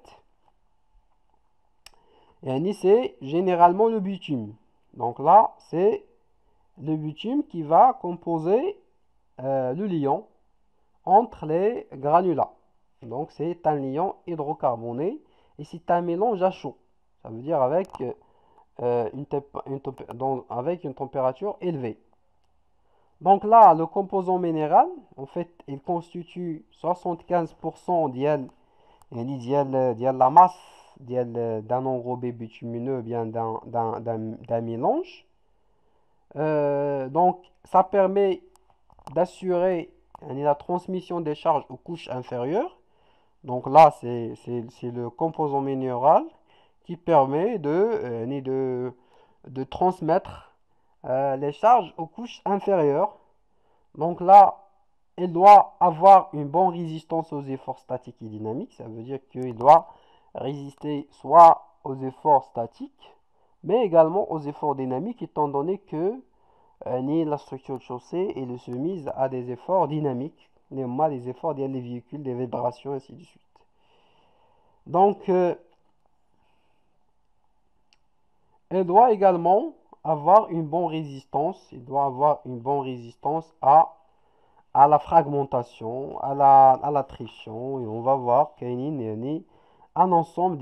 c'est généralement le bitume. Donc là, c'est le bitume qui va composer le liant entre les granulats. Donc c'est un liant hydrocarboné et c'est un mélange à chaud. Ça veut dire avec avec une température élevée. Donc là, le composant minéral, en fait, il constitue 75% de la masse d'un enrobé bitumineux, bien d'un mélange. Donc, ça permet d'assurer la transmission des charges aux couches inférieures. Donc là, c'est le composant minéral qui permet de transmettre les charges aux couches inférieures. Donc là, il doit avoir une bonne résistance aux efforts statiques et dynamiques. Ça veut dire qu'il doit résister soit aux efforts statiques, mais également aux efforts dynamiques, étant donné que la structure de chaussée est soumise à des efforts dynamiques, des efforts des véhicules, des vibrations, ainsi de suite. Donc, elle doit également avoir une bonne résistance. Il doit avoir une bonne résistance à la fragmentation, à l'attrition. Et on va voir qu'il y a un ensemble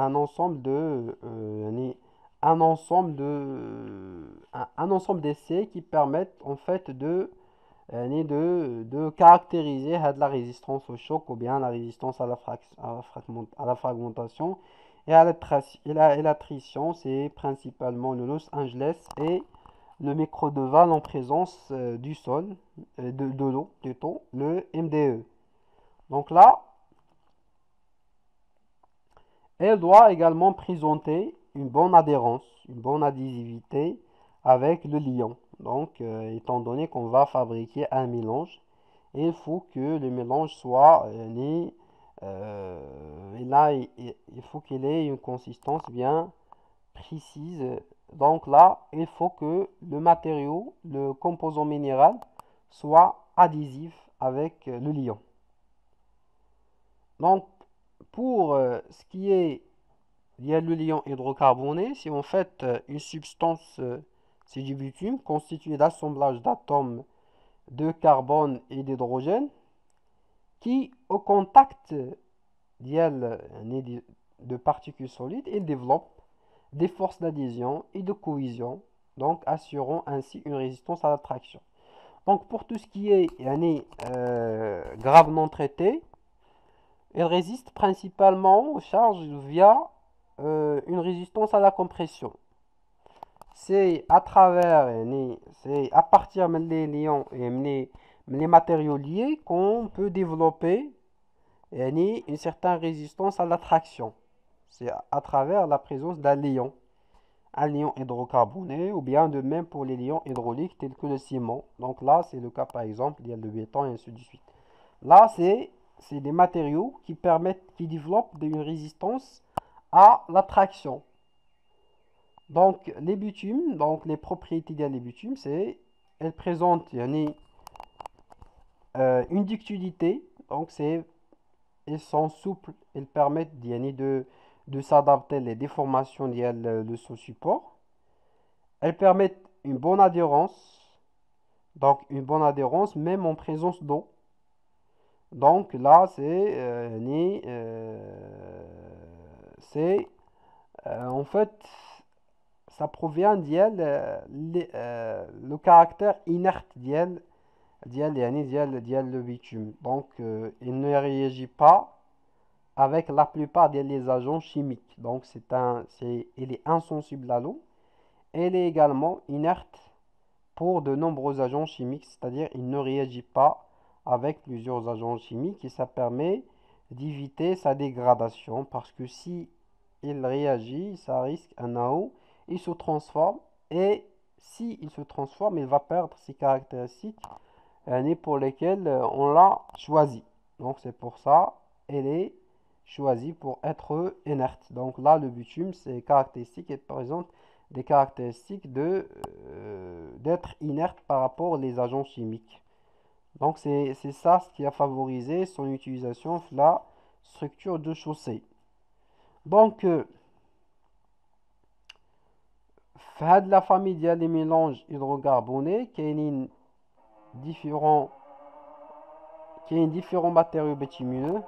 d'essais qui permettent en fait de caractériser la résistance au choc ou bien la résistance à la fragmentation et à l'attrition. C'est principalement le Los Angeles et le microdeval en présence du sol, de l'eau plutôt, le MDE. Donc là, elle doit également présenter une bonne adhérence, une bonne adhésivité avec le liant. Donc, étant donné qu'on va fabriquer un mélange, il faut que le mélange soit il faut qu'il ait une consistance bien précise. Donc là, il faut que le matériau, le composant minéral, soit adhésif avec le liant. Donc, pour ce qui est le liant hydrocarboné, c'est en fait une substance, c'est du bitume, constitué d'assemblage d'atomes de carbone et d'hydrogène, qui, au contact de particules solides, il développe des forces d'adhésion et de cohésion, donc assurant ainsi une résistance à l'attraction. Donc pour tout ce qui est grave non traité, il résiste principalement aux charges via une résistance à la compression. C'est à partir des liants et les matériaux liés qu'on peut développer une certaine résistance à l'attraction. C'est à travers la présence d'un liant, un liant hydrocarboné, ou bien de même pour les liants hydrauliques tels que le ciment. Donc là, c'est le cas par exemple, il y a le béton et ainsi de suite. Là, c'est des matériaux qui développent une résistance à l'attraction. Donc les bitumes, donc les propriétés des bitumes, c'est elles présentent une ductilité, donc elles sont souples, elles permettent de s'adapter les déformations de ce support. Elles permettent une bonne adhérence, Donc une bonne adhérence même en présence d'eau. Donc là c'est en fait ça provient le caractère inerte ديال le bitume. Donc il ne réagit pas avec la plupart des agents chimiques. Donc il est insensible à l'eau. Elle est également inerte pour de nombreux agents chimiques, c'est-à-dire il ne réagit pas avec plusieurs agents chimiques et ça permet d'éviter sa dégradation parce que si il réagit, ça risque un AO, il se transforme et si il se transforme, il va perdre ses caractéristiques pour lesquelles on l'a choisi. Donc c'est pour ça elle est choisie pour être inerte. Donc là, le bitume, c'est caractéristique et présente des caractéristiques d'être inerte par rapport aux agents chimiques. Donc c'est ça ce qui a favorisé son utilisation dans la structure de chaussée. Donc في la famille ديال les mélanges hydrocarbonés différents كاين différents matériaux bitumineux.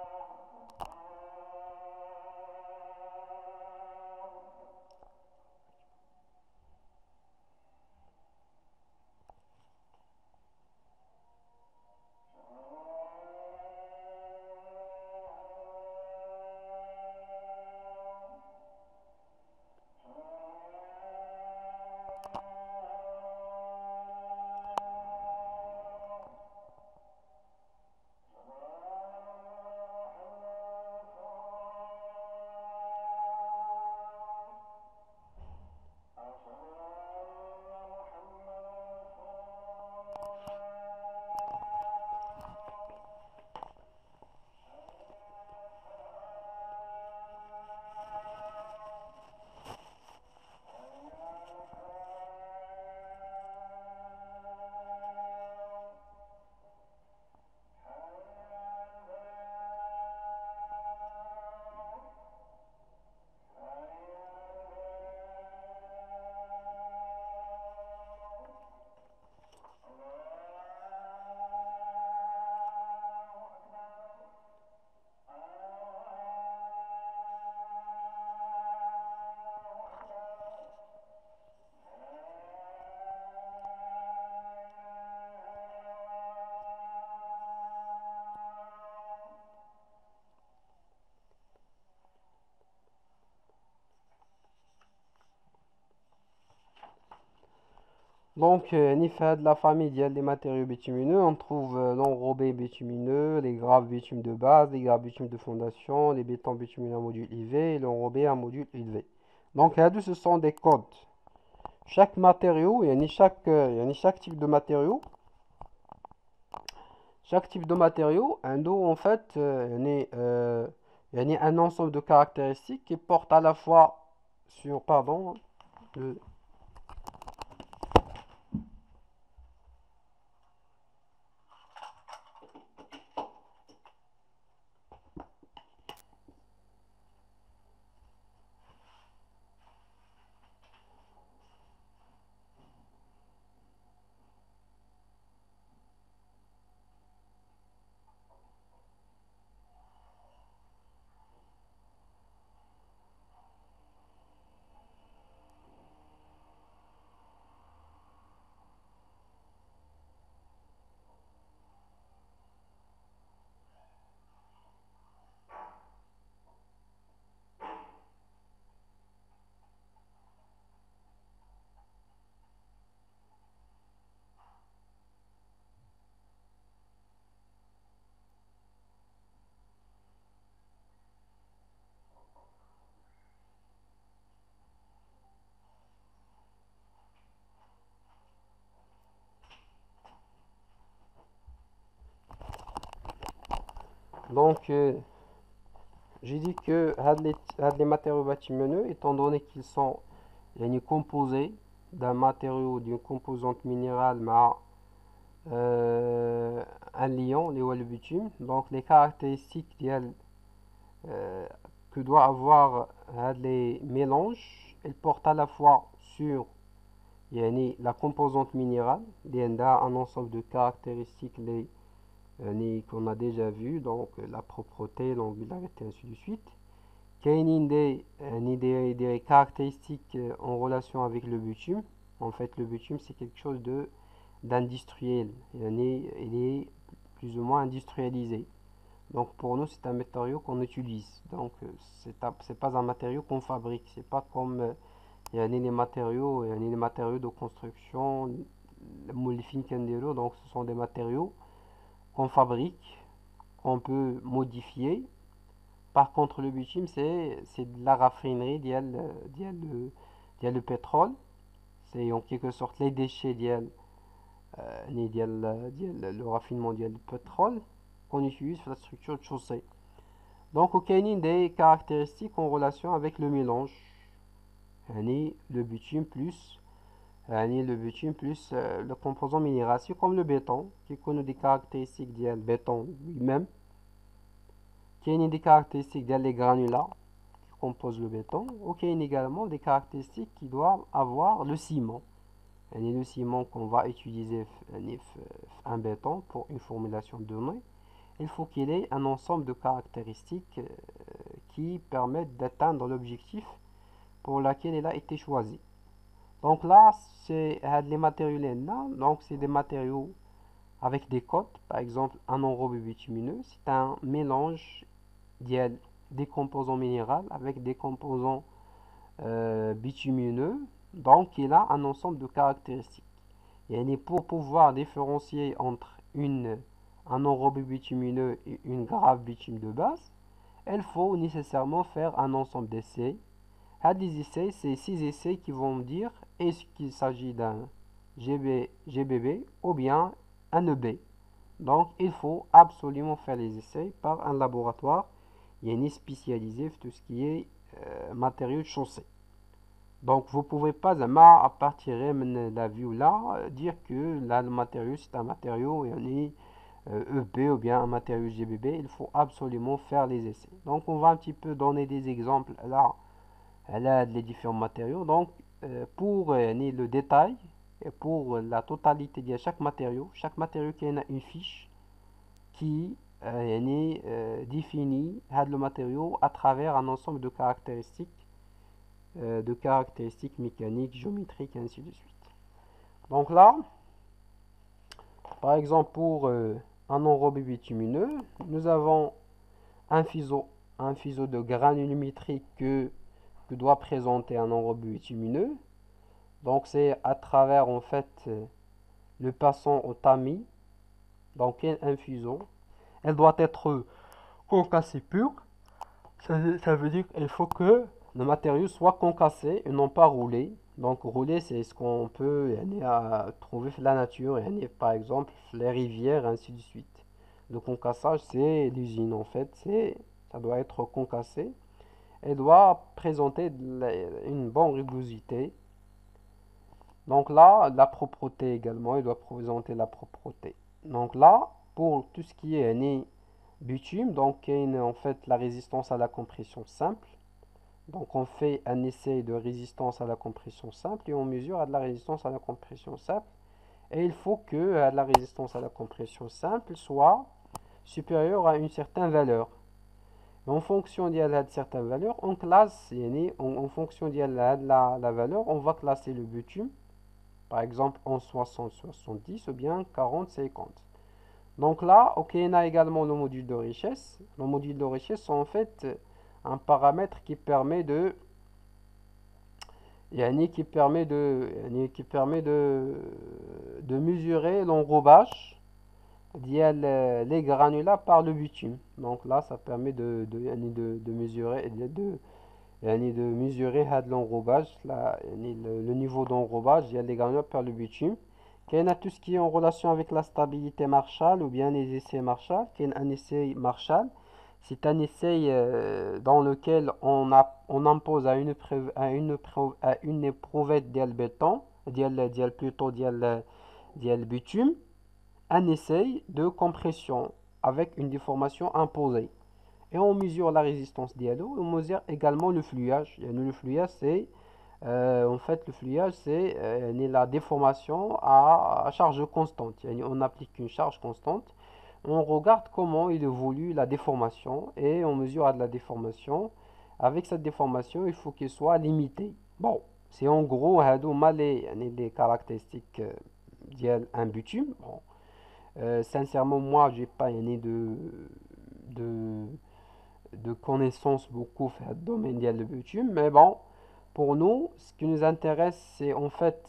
Donc, de la famille des matériaux bitumineux, on trouve l'enrobé bitumineux, les graves bitumes de base, les graves bitumes de fondation, les bétons bitumineux à module IV et l'enrobé à module IV. Donc, ce sont des codes. Chaque matériau, chaque type de matériau, un dos en fait, il y a un ensemble de caractéristiques qui portent à la fois sur, pardon, le- donc j'ai dit que les matériaux bitumineux, étant donné qu'ils sont composés d'un matériau, d'une composante minérale, mais un liant, le bitume. Donc les caractéristiques euh, que doit avoir les mélanges, elles portent à la fois sur la composante minérale ديال un ensemble de caractéristiques qu'on a déjà vu, donc la propreté, l'angularité, ainsi de suite. كاينين des caractéristiques en relation avec le bitume. En fait, le bitume, c'est quelque chose d'industriel. Il est plus ou moins industrialisé. Donc, pour nous, c'est un matériau qu'on utilise. Donc, c'est pas un matériau qu'on fabrique. C'est pas comme les matériaux de construction. Donc, ce sont des matériaux qu'on fabrique, qu'on peut modifier. Par contre, le bitume, c'est de la raffinerie le pétrole. C'est en quelque sorte les déchets le raffinement du pétrole qu'on utilise sur la structure de chaussée. Donc, il y a des caractéristiques en relation avec le mélange. Le bitume plus le composant minéral, c'est comme le béton, qui connaît des caractéristiques du béton lui-même. Il y a des caractéristiques des granulats qui composent le béton, ou il y a également des caractéristiques qui doivent avoir le ciment. Le ciment qu'on va utiliser un béton pour une formulation de données, il faut qu'il ait un ensemble de caractéristiques qui permettent d'atteindre l'objectif pour lequel il a été choisi. Donc là, c'est les matériaux là, donc c'est des matériaux avec des cotes, par exemple un enrobé bitumineux, c'est un mélange des composants minéraux avec des composants bitumineux, donc il a un ensemble de caractéristiques. Et pour pouvoir différencier entre un enrobé bitumineux et une grave bitume de base, il faut nécessairement faire un ensemble d'essais. Des essais, c'est 6 essais qui vont me dire est-ce qu'il s'agit d'un GBB ou bien un EB. Donc il faut absolument faire les essais par un laboratoire spécialisé sur tout ce qui est matériaux de chaussée. Donc vous ne pouvez pas à partir de la vue là dire que là le matériau c'est un matériau EB ou bien un matériau GBB. Il faut absolument faire les essais. Donc on va un petit peu donner des exemples là les différents matériaux. Donc pour le détail et pour la totalité de chaque matériau qui a une fiche qui définit le matériau à travers un ensemble de caractéristiques mécaniques, géométriques, et ainsi de suite. Donc là, par exemple, pour un enrobé bitumineux, nous avons un fuseau de granulométrie que doit présenter un enrobé bitumineux. Donc c'est à travers en fait le passant au tamis. Donc un fuseau. Elle doit être concassée pure. Ça veut dire qu'il faut que le matériau soit concassé et non pas roulé. Donc rouler, c'est ce qu'on peut trouver dans la nature, par exemple les rivières, ainsi de suite. Le concassage, c'est l'usine en fait, ça doit être concassé. Elle doit présenter une bonne rugosité. Donc là, la propreté également, il doit présenter la propreté. Donc là, pour tout ce qui est bitume, donc en fait la résistance à la compression simple. Donc on fait un essai de résistance à la compression simple et on mesure de la résistance à la compression simple. Et il faut que la résistance à la compression simple soit supérieure à une certaine valeur. Et en fonction de certaine valeur, on classe, en fonction de la valeur, on va classer le bitume, par exemple en 60-70 ou bien 40-50. Donc là, on a également le module de richesse. Le module de richesse, c'est en fait un paramètre qui permet de mesurer l'enrobage les granulats par le bitume. Donc là, ça permet de mesurer l'enrobage, le niveau d'enrobage des granulats par le bitume. Il y a tout ce qui est en relation avec la stabilité Marshall ou bien les essais Marshall. Il y a un essai Marshall. C'est un essai dans lequel on impose à une éprouvette de béton, plutôt de bitume, un essai de compression avec une déformation imposée. Et on mesure la résistance d'eau, on mesure également le fluage. Le fluage, c'est En fait, le fluidage, c'est la déformation à charge constante. On applique une charge constante. On regarde comment il évolue la déformation et on mesure de la déformation. Avec cette déformation, il faut qu'elle soit limitée. Bon, c'est en gros هادوما les caractéristiques d'un bitume. Bon, sincèrement, moi, j'ai pas de, de connaissances beaucoup dans le domaine du bitume, mais bon, pour nous, ce qui nous intéresse, c'est en fait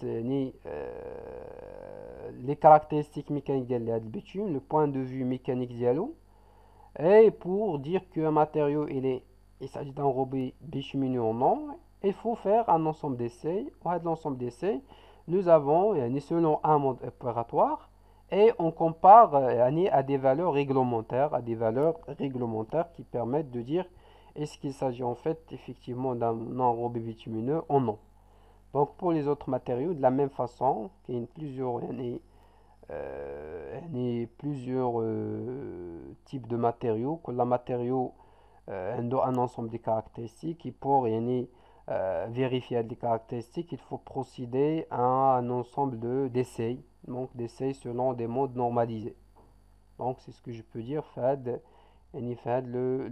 les caractéristiques mécaniques du bitume, le point de vue mécanique diallo, et pour dire qu'un matériau il s'agit d'un robot bitumineux ou non, il faut faire un ensemble d'essais. Au de l'ensemble d'essais, nous avons, selon un mode opératoire, et on compare à des valeurs réglementaires qui permettent de dire est-ce qu'il s'agit en fait effectivement d'un enrobé bitumineux ou non. Donc pour les autres matériaux, de la même façon, il y a plusieurs types de matériaux. Que la matériau عنده un ensemble de caractéristiques et pour vérifier les caractéristiques, il faut procéder à un ensemble d'essais, donc d'essais selon des modes normalisés. Donc c'est ce que je peux dire فهاد فهاد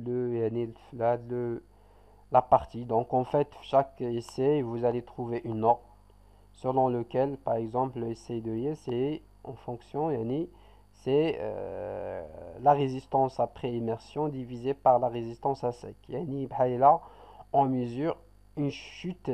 la partie. Donc en fait, chaque essai, vous allez trouver une norme selon lequel, par exemple, l'essai de lier, c'est en fonction, c'est la résistance après immersion divisée par la résistance à sec. Là, on mesure une chute,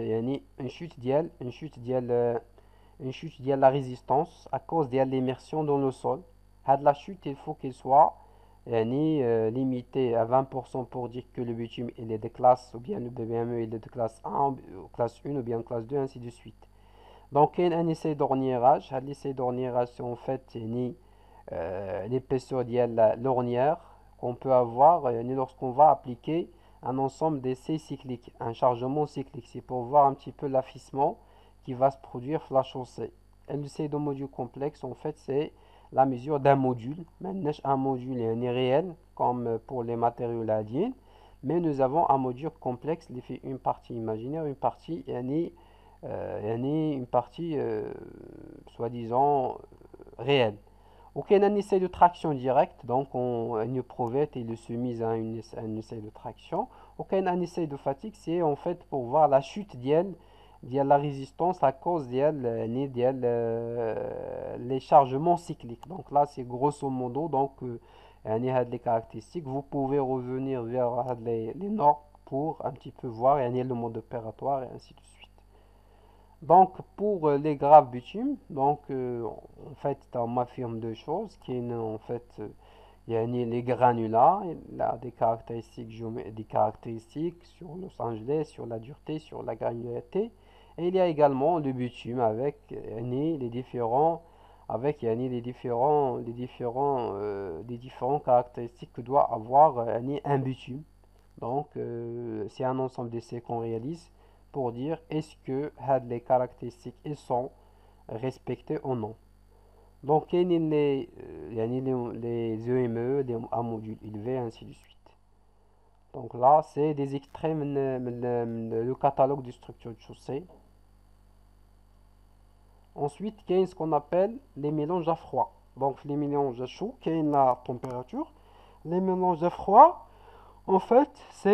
une chute ديال la résistance à cause de l'immersion dans le sol. La chute, il faut qu'elle soit limitée à 20% pour dire que le bitume il est de classe, ou bien le BBME il est de classe 1, ou classe 1 ou bien classe 2, ainsi de suite. Donc, il y a un essai d'orniérage. L'essai d'orniérage, c'est en fait l'épaisseur de l'ornière qu'on peut avoir lorsqu'on va appliquer un ensemble d'essais cycliques, un chargement cyclique. C'est pour voir un petit peu l'affaissement qui va se produire sur la chaussée. Et l'essai de module complexe, en fait, c'est la mesure d'un module. Maintenant, un module est réel, comme pour les matériaux ladiens, mais nous avons un module complexe, il fait une partie imaginaire, une partie une partie soi-disant réelle. وكاين un essai de traction directe, donc une éprouvette et le soumise à un essai de traction. وكاين un essai de fatigue, c'est en fait pour voir la chute ديال la résistance à cause ديال les chargements cycliques. Donc là c'est grosso modo donc les caractéristiques. Vous pouvez revenir vers les normes pour un petit peu voir le mode opératoire et ainsi de suite. Donc, pour les graves bitumes, donc, en fait, on m'affirme deux choses, qui est, en fait, il y a les granulats, il a des caractéristiques sur le Angeles, sur la dureté, sur la granularité, et il y a également le bitume avec les différents caractéristiques que doit avoir un bitume. Donc, c'est un ensemble d'essais qu'on réalise pour dire est-ce que les caractéristiques elles sont respectées ou non. Donc, il y a les EME, les à module élevé, ainsi de suite. Donc là, c'est des extraits le catalogue de structure de chaussée. Ensuite, il y a ce qu'on appelle les mélanges à froid. Donc, les mélanges à chaud, qui est la température. Les mélanges à froid, en fait,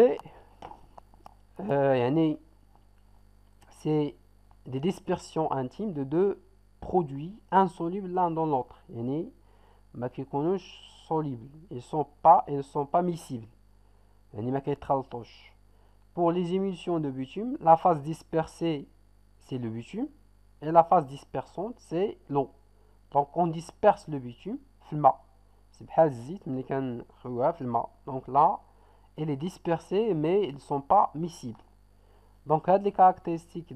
euh, c'est des dispersions intimes de deux produits insolubles l'un dans l'autre. ما كيكونوش solubles. Ils sont pas miscibles. ما كيتخلطوش. Pour les émulsions de bitume, la phase dispersée, c'est le bitume, et la phase dispersante, c'est l'eau. Donc on disperse le bitume في الماء. C'est بحال الزيت ملي كنخويوها في الماء. Donc là, elle est dispersée, mais ils ne sont pas miscibles. Donc, les caractéristiques,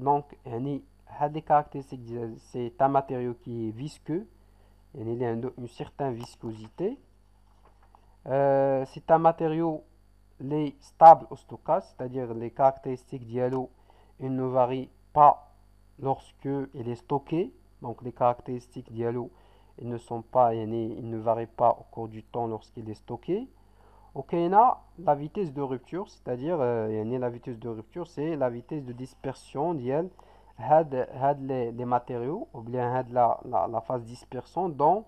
c'est un matériau qui est visqueux, il y a une certaine viscosité. C'est un matériau stable au stockage, c'est-à-dire les caractéristiques d'Yalo, ne varient pas lorsque il est stocké. Donc, les caractéristiques d'Yalo, ils ne varient pas au cours du temps lorsqu'il est stocké. وكاينة la vitesse de rupture, c'est-à-dire يعني la vitesse de rupture c'est la vitesse de dispersion ديال هاد les matériaux ou bien هاد la phase dispersion dans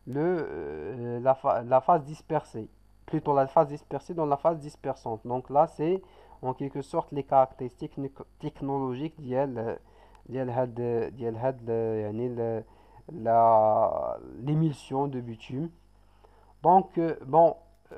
la phase dispersée, plutôt la phase dispersée dans la phase dispersante. Donc là c'est en quelque sorte les caractéristiques technologiques ديال هاد يعني l'émulsion de bitume. Donc, bon,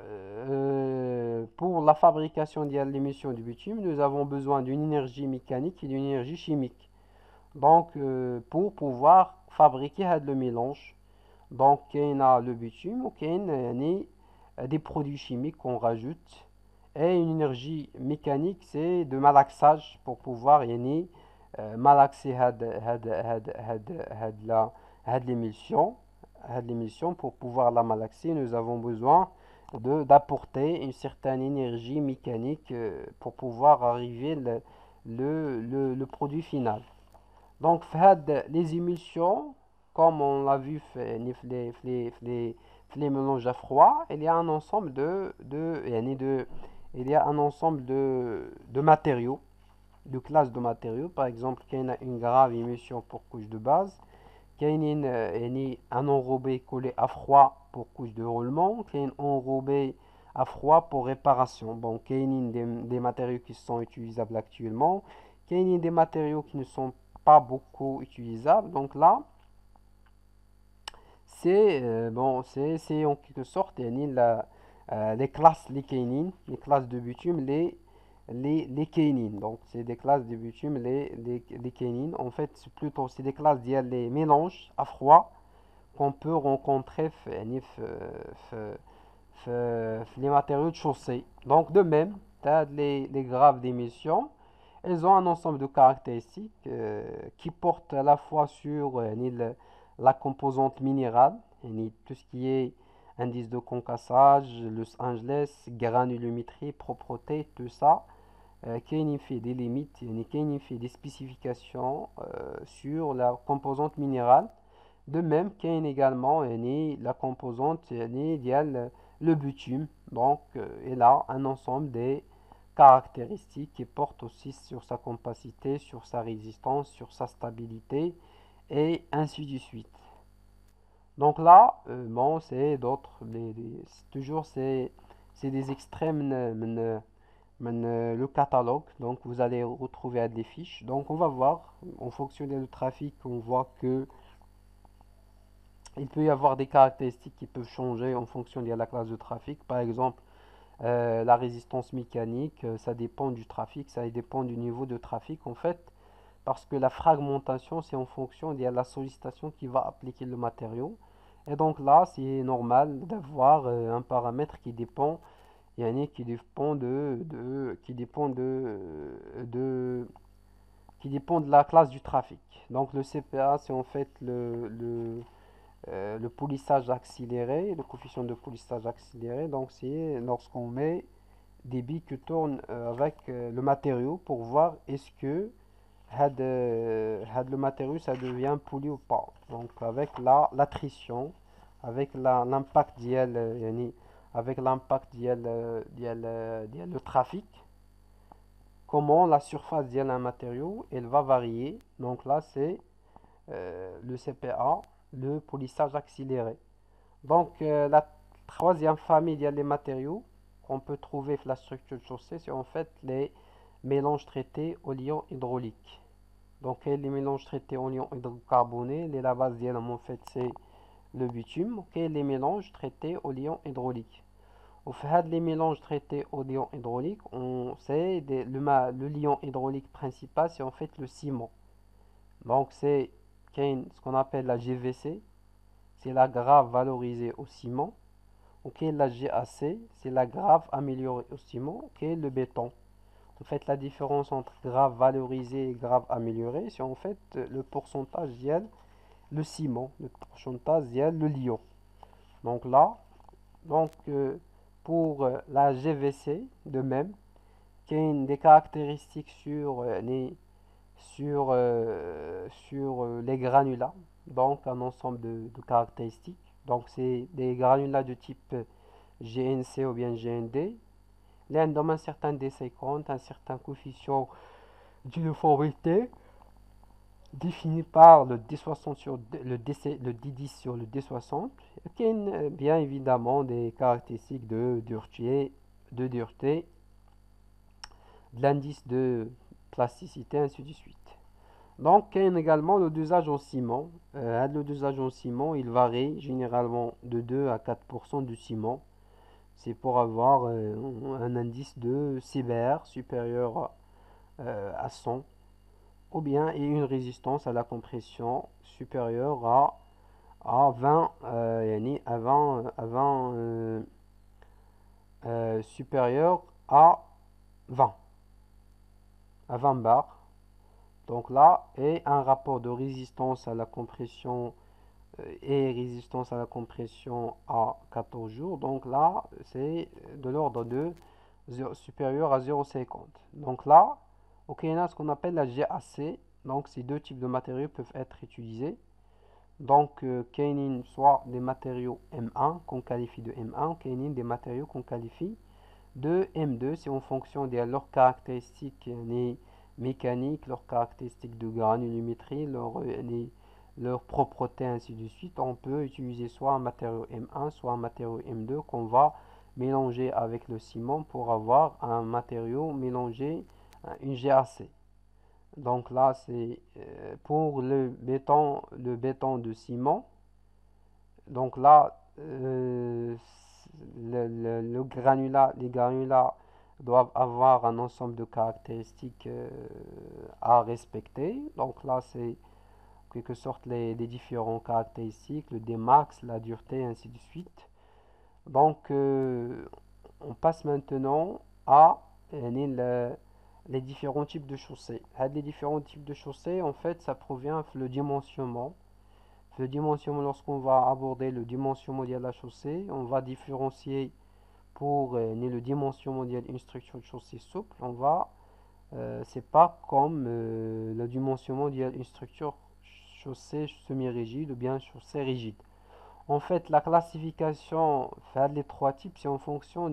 pour la fabrication de l'émission du bitume, nous avons besoin d'une énergie mécanique et d'une énergie chimique. Donc, pour pouvoir fabriquer le mélange, donc, il y a le bitume, il y a des produits chimiques qu'on rajoute, et une énergie mécanique, c'est de malaxage pour pouvoir malaxer l'émulsion. Pour pouvoir la malaxer, nous avons besoin d'apporter une certaine énergie mécanique pour pouvoir arriver le produit final. Donc, les émulsions, comme on l'a vu les mélanges à froid, il y a un ensemble il y a un ensemble de matériaux, de classes de matériaux. Par exemple, il y a une grave émulsion pour couche de base, il y a un enrobé collé à froid pour couche de roulement, il y a un enrobé à froid pour réparation. Bon, il y a des matériaux qui sont utilisables actuellement, il y a des matériaux qui ne sont pas beaucoup utilisables. Donc là, c'est en quelque sorte les classes, les classes de bitume, les kénines. Donc c'est des classes de bitume, les kénines. En fait, c'est des classes les mélanges à froid qu'on peut rencontrer les matériaux de chaussée. Donc de même, tu as les graves d'émission. Elles ont un ensemble de caractéristiques qui portent à la fois sur la composante minérale, tout ce qui est indice de concassage, Los Angeles, granulométrie, propreté, tout ça, qui fait des limites, qui fait des spécifications sur la composante minérale. De même, qu'il y a également la composante le bitume. Donc, il a un ensemble des caractéristiques qui portent aussi sur sa compacité, sur sa résistance, sur sa stabilité et ainsi de suite. Donc là, bon, c'est d'autres, toujours c'est des extrêmes, le catalogue. Donc vous allez retrouver des fiches. Donc on va voir, en fonction du trafic, on voit que il peut y avoir des caractéristiques qui peuvent changer en fonction de la classe de trafic. Par exemple, la résistance mécanique, ça dépend du trafic, ça dépend du niveau de trafic en fait, parce que la fragmentation, c'est en fonction de la sollicitation qui va appliquer le matériau. Et donc là, c'est normal d'avoir un paramètre qui dépend, qui dépend de la classe du trafic. Donc le CPA, c'est en fait le polissage accéléré, le coefficient de polissage accéléré. Donc c'est lorsqu'on met des billes qui tournent avec le matériau pour voir est-ce que le matériau ça devient poli ou pas. Donc avec l'attrition, avec l'impact avec l'impact le trafic, comment la surface d'un matériau elle va varier. Donc là c'est le CPA, le polissage accéléré. Donc la troisième famille des matériaux qu'on peut trouver dans la structure de chaussée, c'est en fait les mélanges traités au liant hydraulique. Donc les mélanges traités au liant hydrocarboné, la base en fait c'est le bitume. Ok, les mélanges traités au liant hydraulique. Au fait, les mélanges traités au liant hydraulique, on sait le liant hydraulique principal, c'est en fait le ciment. Donc c'est ce qu'on appelle la GVC, c'est la grave valorisée au ciment. Ok, la GAC, c'est la grave améliorée au ciment. Ok, le béton. En fait, la différence entre grave valorisé et grave amélioré, c'est en fait le pourcentage le ciment, le pourcentage le liant. Donc là, pour la GVC, de même, qui a des caractéristiques sur les granulats, donc un ensemble de caractéristiques. Donc c'est des granulats de type GNC ou bien GND. Là, dans un certain D50, un certain coefficient d'uniformité défini par le D60 sur le D10 sur le D60, qui a bien évidemment des caractéristiques de dureté, de l'indice de plasticité, ainsi de suite. Donc, il y a également le dosage en ciment. Le dosage en ciment, il varie généralement de 2 à 4% du ciment. C'est pour avoir un indice de CBR supérieur à 100, ou bien et une résistance à la compression supérieure à 20, supérieur à 20 bars. Donc là, et un rapport de résistance à la compression et résistance à la compression à 14 jours. Donc là, c'est de l'ordre de supérieur à 0,50. Donc là, ok, on a ce qu'on appelle la GAC. Donc ces deux types de matériaux peuvent être utilisés. Donc, soit des matériaux M1 qu'on qualifie de M1, des matériaux qu'on qualifie de M2, c'est en fonction de leurs caractéristiques mécaniques, leurs caractéristiques de granulométrie, leurs propretés, ainsi de suite. On peut utiliser soit un matériau M1, soit un matériau M2 qu'on va mélanger avec le ciment pour avoir un matériau mélangé, une GAC. Donc là, c'est pour le béton de ciment. Donc là, les granulats doivent avoir un ensemble de caractéristiques à respecter. Donc là, c'est en quelque sorte les différentes caractéristiques, le Dmax, la dureté, ainsi de suite. Donc, on passe maintenant à les différents types de chaussées. Les différents types de chaussées, en fait, ça provient le dimensionnement. Le dimensionnement, lorsqu'on va aborder le dimensionnement de la chaussée, on va différencier pour le dimensionnement d'une structure de chaussée souple. C'est pas comme le dimensionnement d'une structure chaussée semi-rigide ou bien chaussée rigide. En fait, la classification les trois types, c'est en fonction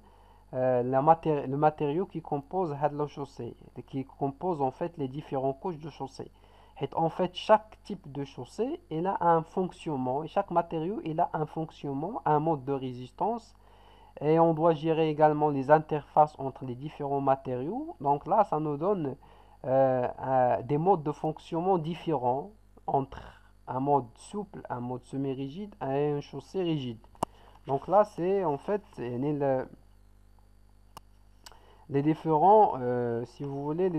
le matériau qui compose la chaussée, qui compose en fait les différentes couches de chaussée. Et en fait, chaque type de chaussée, il a un fonctionnement, et chaque matériau, il a un fonctionnement, un mode de résistance, et on doit gérer également les interfaces entre les différents matériaux. Donc là, ça nous donne des modes de fonctionnement différents entre un mode souple, un mode semi-rigide et une chaussée rigide. Donc là, c'est en fait les différents, si vous voulez,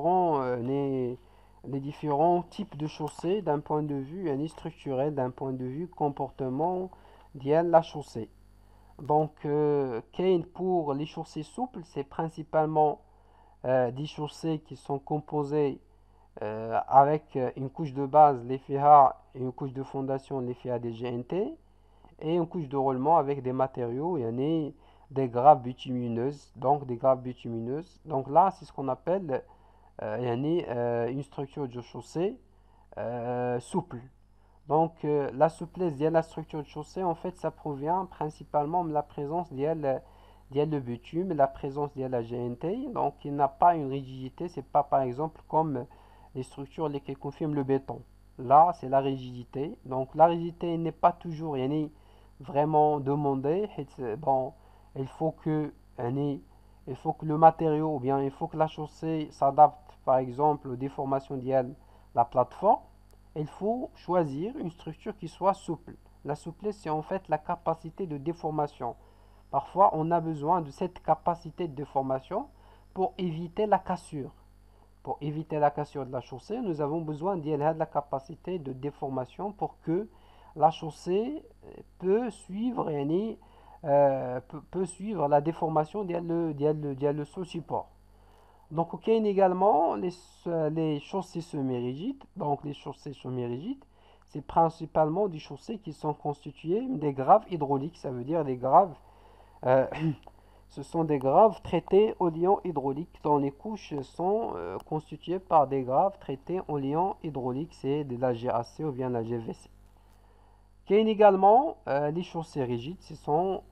les différents types de chaussées d'un point de vue structurel, d'un point de vue comportement de la chaussée. Donc, pour les chaussées souples, c'est principalement des chaussées qui sont composées avec une couche de base, l'FA, et une couche de fondation, l'FA des GNT, et une couche de roulement avec des matériaux, il y en a des graves bitumineuses, donc des graves bitumineuses. Donc là, c'est ce qu'on appelle une structure de chaussée souple. Donc la souplesse de la structure de chaussée, en fait, ça provient principalement de la présence le bitume, la présence de la GNT. Donc il n'a pas une rigidité, c'est pas par exemple comme les structures qui confirment le béton. Là, c'est la rigidité. Donc la rigidité n'est pas toujours vraiment demandée. Bon, il faut que le matériau, ou bien il faut que la chaussée s'adapte par exemple aux déformations de la plateforme. Il faut choisir une structure qui soit souple. La souplesse, c'est en fait la capacité de déformation. Parfois, on a besoin de cette capacité de déformation pour éviter la cassure. Pour éviter la cassure de la chaussée, nous avons besoin de la capacité de déformation pour que la chaussée peut suivre, peut suivre la déformation le support. Donc, il y a également les chaussées semi-rigides. Donc, les chaussées semi-rigides, c'est principalement des chaussées qui sont constituées des graves hydrauliques. Ça veut dire des graves, euh, ce sont des graves traités au liant hydraulique, dont les couches sont constituées par des graves traités au liant hydraulique. C'est de la GAC ou bien la GVC. Il y a également les chaussées rigides. Ce sont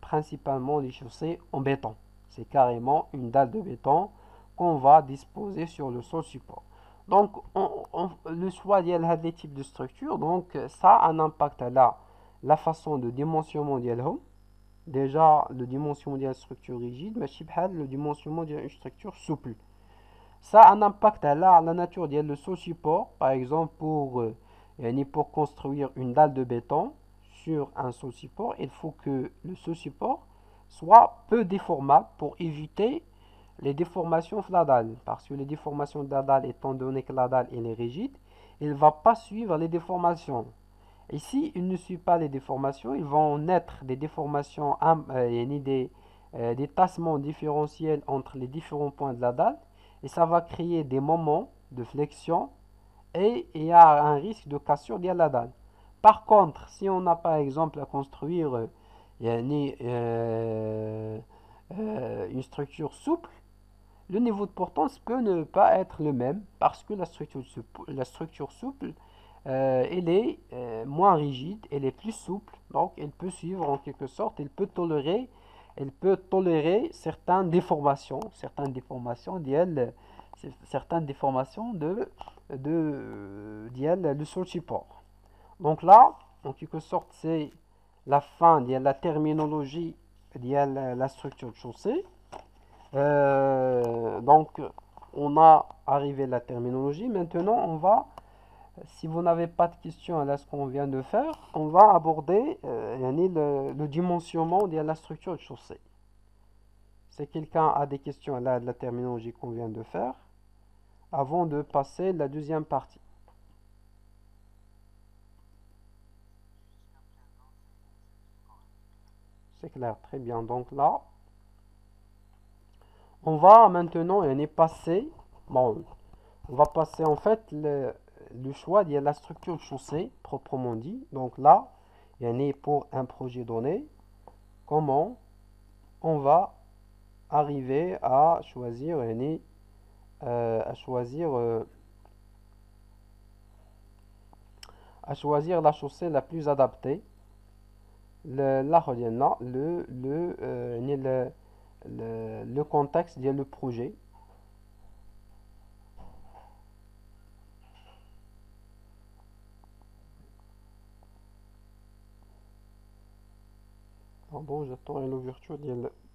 principalement les chaussées en béton. C'est carrément une dalle de béton qu'on va disposer sur le sol support. Donc, le choix des types de structures, donc ça a un impact à la façon de dimensionnement ديالهم. Déjà, le dimensionnement de la structure rigide, mais le dimensionnement de une structure souple. Ça a un impact à la nature de le sol support. Par exemple, pour construire une dalle de béton sur un sol support, il faut que le sol support soit peu déformable pour éviter les déformations de la dalle. Parce que les déformations de la dalle, étant donné que la dalle est rigide, il ne va pas suivre les déformations. Et s'il ne suit pas les déformations, ils vont naître des déformations, des tassements différentiels entre les différents points de la dalle. Et ça va créer des moments de flexion et il y a un risque de cassure de la dalle. Par contre, si on a par exemple à construire une structure souple, le niveau de portance peut ne pas être le même parce que la structure souple, elle est moins rigide, elle est plus souple, donc elle peut suivre en quelque sorte, elle peut tolérer certaines déformations le sol support. Donc là, en quelque sorte, c'est la fin de la terminologie de la structure de chaussée. Donc, on a arrivé à la terminologie. Maintenant, si vous n'avez pas de questions à ce qu'on vient de faire, on va aborder le dimensionnement de la structure de chaussée. Si quelqu'un a des questions à la terminologie qu'on vient de faire, avant de passer à la deuxième partie. C'est clair, très bien. Donc là, on va maintenant passer, bon, on va passer en fait le choix de la structure de chaussée proprement dit. Donc là, pour un projet donné, comment on va arriver à choisir la chaussée la plus adaptée. Le contexte de le projet. Pardon, j'attends l'ouverture de